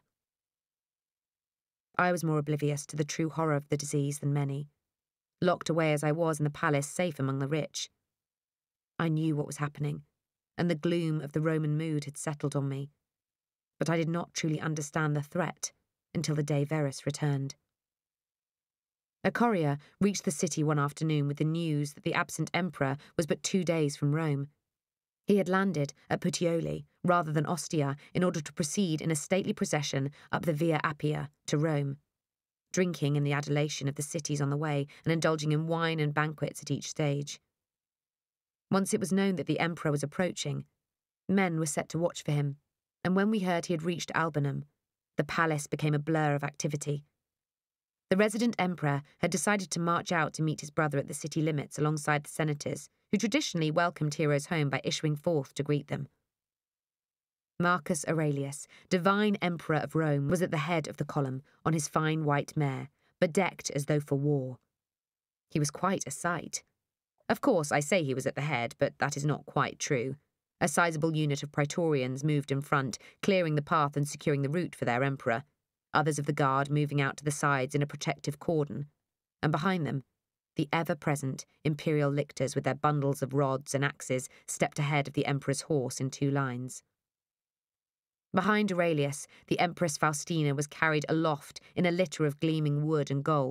I was more oblivious to the true horror of the disease than many, locked away as I was in the palace safe among the rich. I knew what was happening, and the gloom of the Roman mood had settled on me, but I did not truly understand the threat until the day Verus returned. A courier reached the city one afternoon with the news that the absent emperor was but two days from Rome. He had landed at Puteoli rather than Ostia in order to proceed in a stately procession up the Via Appia to Rome, drinking in the adulation of the cities on the way and indulging in wine and banquets at each stage. Once it was known that the emperor was approaching, men were set to watch for him, and when we heard he had reached Albanum, the palace became a blur of activity. The resident emperor had decided to march out to meet his brother at the city limits alongside the senators, who traditionally welcomed heroes home by issuing forth to greet them. Marcus Aurelius, divine emperor of Rome, was at the head of the column on his fine white mare, bedecked as though for war. He was quite a sight. Of course, I say he was at the head, but that is not quite true. A sizable unit of praetorians moved in front, clearing the path and securing the route for their emperor, others of the guard moving out to the sides in a protective cordon, and behind them, the ever-present imperial lictors with their bundles of rods and axes stepped ahead of the emperor's horse in two lines. Behind Aurelius, the Empress Faustina was carried aloft in a litter of gleaming wood and gold,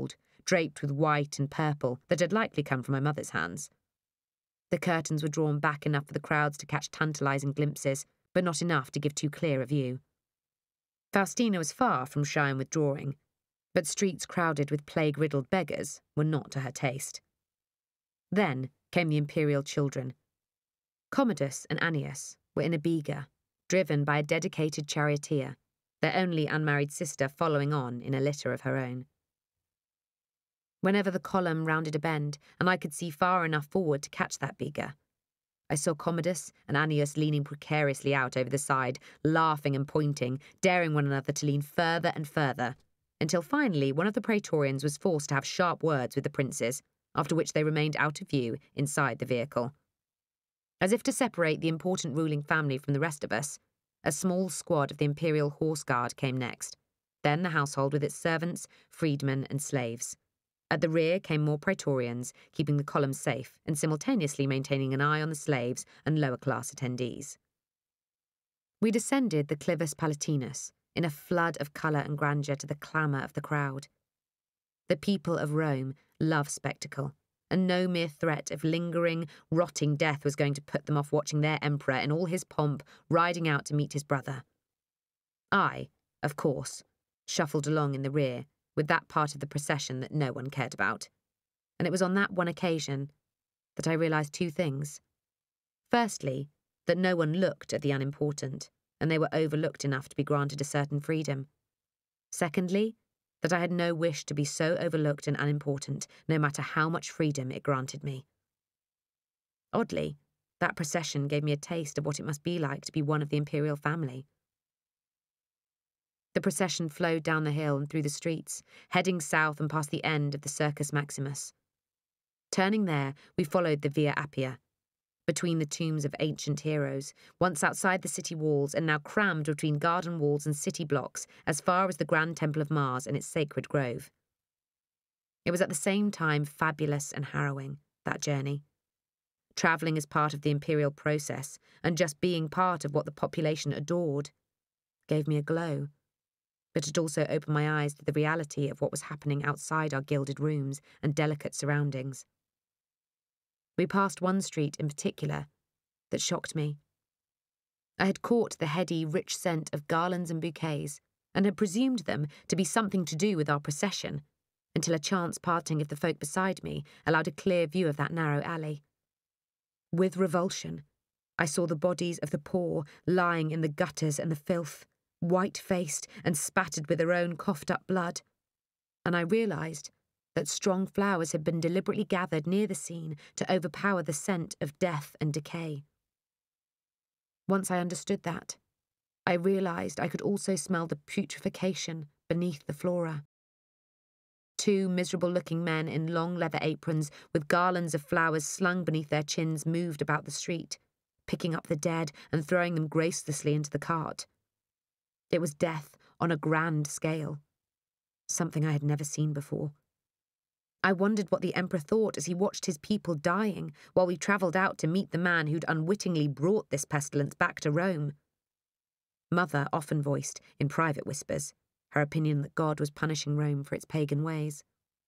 draped with white and purple that had likely come from my mother's hands. The curtains were drawn back enough for the crowds to catch tantalising glimpses, but not enough to give too clear a view. Faustina was far from shy in withdrawing, but streets crowded with plague-riddled beggars were not to her taste. Then came the imperial children. Commodus and Annius were in a biga, driven by a dedicated charioteer, their only unmarried sister following on in a litter of her own. Whenever the column rounded a bend, and I could see far enough forward to catch that biga, I saw Commodus and Annius leaning precariously out over the side, laughing and pointing, daring one another to lean further and further, until finally one of the praetorians was forced to have sharp words with the princes, after which they remained out of view inside the vehicle. As if to separate the important ruling family from the rest of us, a small squad of the imperial horse guard came next, then the household with its servants, freedmen and slaves. At the rear came more praetorians, keeping the column safe and simultaneously maintaining an eye on the slaves and lower-class attendees. We descended the Clivus Palatinus in a flood of colour and grandeur to the clamour of the crowd. The people of Rome love spectacle, and no mere threat of lingering, rotting death was going to put them off watching their emperor in all his pomp riding out to meet his brother. I, of course, shuffled along in the rear, with that part of the procession that no one cared about. And it was on that one occasion that I realised two things. Firstly, that no one looked at the unimportant, and they were overlooked enough to be granted a certain freedom. Secondly, that I had no wish to be so overlooked and unimportant, no matter how much freedom it granted me. Oddly, that procession gave me a taste of what it must be like to be one of the imperial family. The procession flowed down the hill and through the streets, heading south and past the end of the Circus Maximus. Turning there, we followed the Via Appia, between the tombs of ancient heroes, once outside the city walls and now crammed between garden walls and city blocks as far as the Grand Temple of Mars and its sacred grove. It was at the same time fabulous and harrowing, that journey. Travelling as part of the imperial process and just being part of what the population adored gave me a glow. But it also opened my eyes to the reality of what was happening outside our gilded rooms and delicate surroundings. We passed one street in particular that shocked me. I had caught the heady, rich scent of garlands and bouquets, and had presumed them to be something to do with our procession, until a chance parting of the folk beside me allowed a clear view of that narrow alley. With revulsion, I saw the bodies of the poor lying in the gutters and the filth, white-faced and spattered with their own coughed-up blood, and I realised that strong flowers had been deliberately gathered near the scene to overpower the scent of death and decay. Once I understood that, I realised I could also smell the putrefaction beneath the flora. Two miserable-looking men in long leather aprons with garlands of flowers slung beneath their chins moved about the street, picking up the dead and throwing them gracelessly into the cart. It was death on a grand scale, something I had never seen before. I wondered what the Emperor thought as he watched his people dying while we travelled out to meet the man who'd unwittingly brought this pestilence back to Rome. Mother often voiced, in private whispers, her opinion that God was punishing Rome for its pagan ways.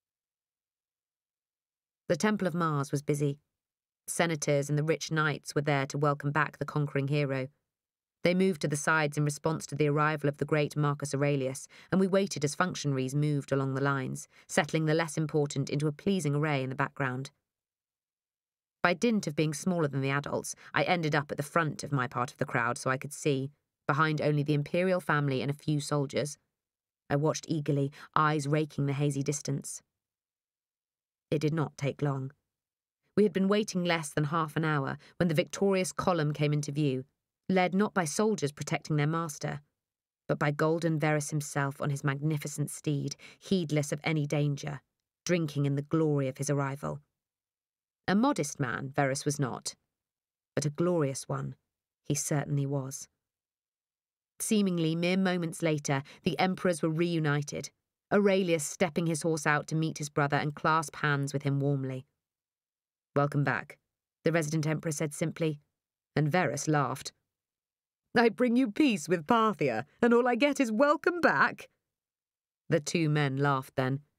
The Temple of Mars was busy. Senators and the rich knights were there to welcome back the conquering hero. They moved to the sides in response to the arrival of the great Marcus Aurelius, and we waited as functionaries moved along the lines, settling the less important into a pleasing array in the background. By dint of being smaller than the adults, I ended up at the front of my part of the crowd so I could see, behind only the imperial family and a few soldiers. I watched eagerly, eyes raking the hazy distance. It did not take long. We had been waiting less than half an hour when the victorious column came into view, led not by soldiers protecting their master, but by golden Verus himself on his magnificent steed, heedless of any danger, drinking in the glory of his arrival. A modest man Verus was not, but a glorious one he certainly was. Seemingly mere moments later, the emperors were reunited, Aurelius stepping his horse out to meet his brother and clasp hands with him warmly. "Welcome back," the resident emperor said simply, and Verus laughed. "I bring you peace with Parthia, and all I get is welcome back?" The two men laughed then,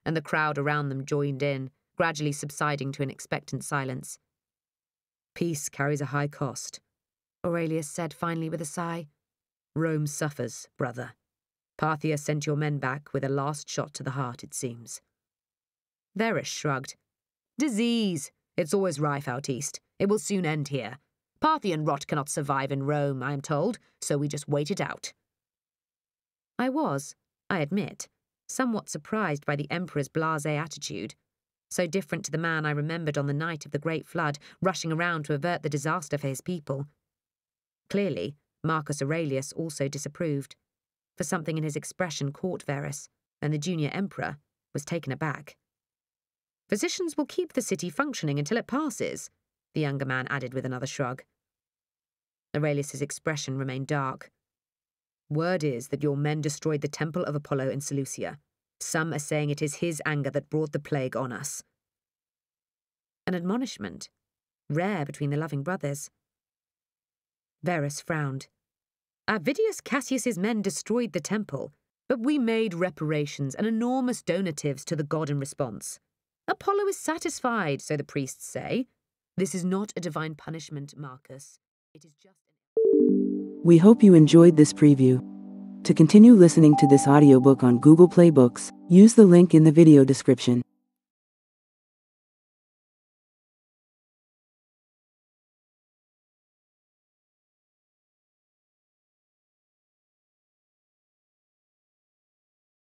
and the crowd around them joined in, gradually subsiding to an expectant silence. "Peace carries a high cost," Aurelius said finally with a sigh. "Rome suffers, brother. Parthia sent your men back with a last shot to the heart, it seems." Varus shrugged. "Disease. It's always rife out east. It will soon end here. Parthian rot cannot survive in Rome, I am told, so we just wait it out." I was, I admit, somewhat surprised by the emperor's blasé attitude, so different to the man I remembered on the night of the Great Flood, rushing around to avert the disaster for his people. Clearly, Marcus Aurelius also disapproved, for something in his expression caught Varus, and the junior emperor was taken aback. "Physicians will keep the city functioning until it passes," the younger man added with another shrug. Aurelius's expression remained dark. "Word is that your men destroyed the temple of Apollo in Seleucia. Some are saying it is his anger that brought the plague on us." An admonishment, rare between the loving brothers. Varus frowned. "Avidius Cassius's men destroyed the temple, but we made reparations and enormous donatives to the god in response. Apollo is satisfied, so the priests say. This is not a divine punishment, Marcus. It is just an..." We hope you enjoyed this preview. To continue listening to this audiobook on Google Play Books, use the link in the video description.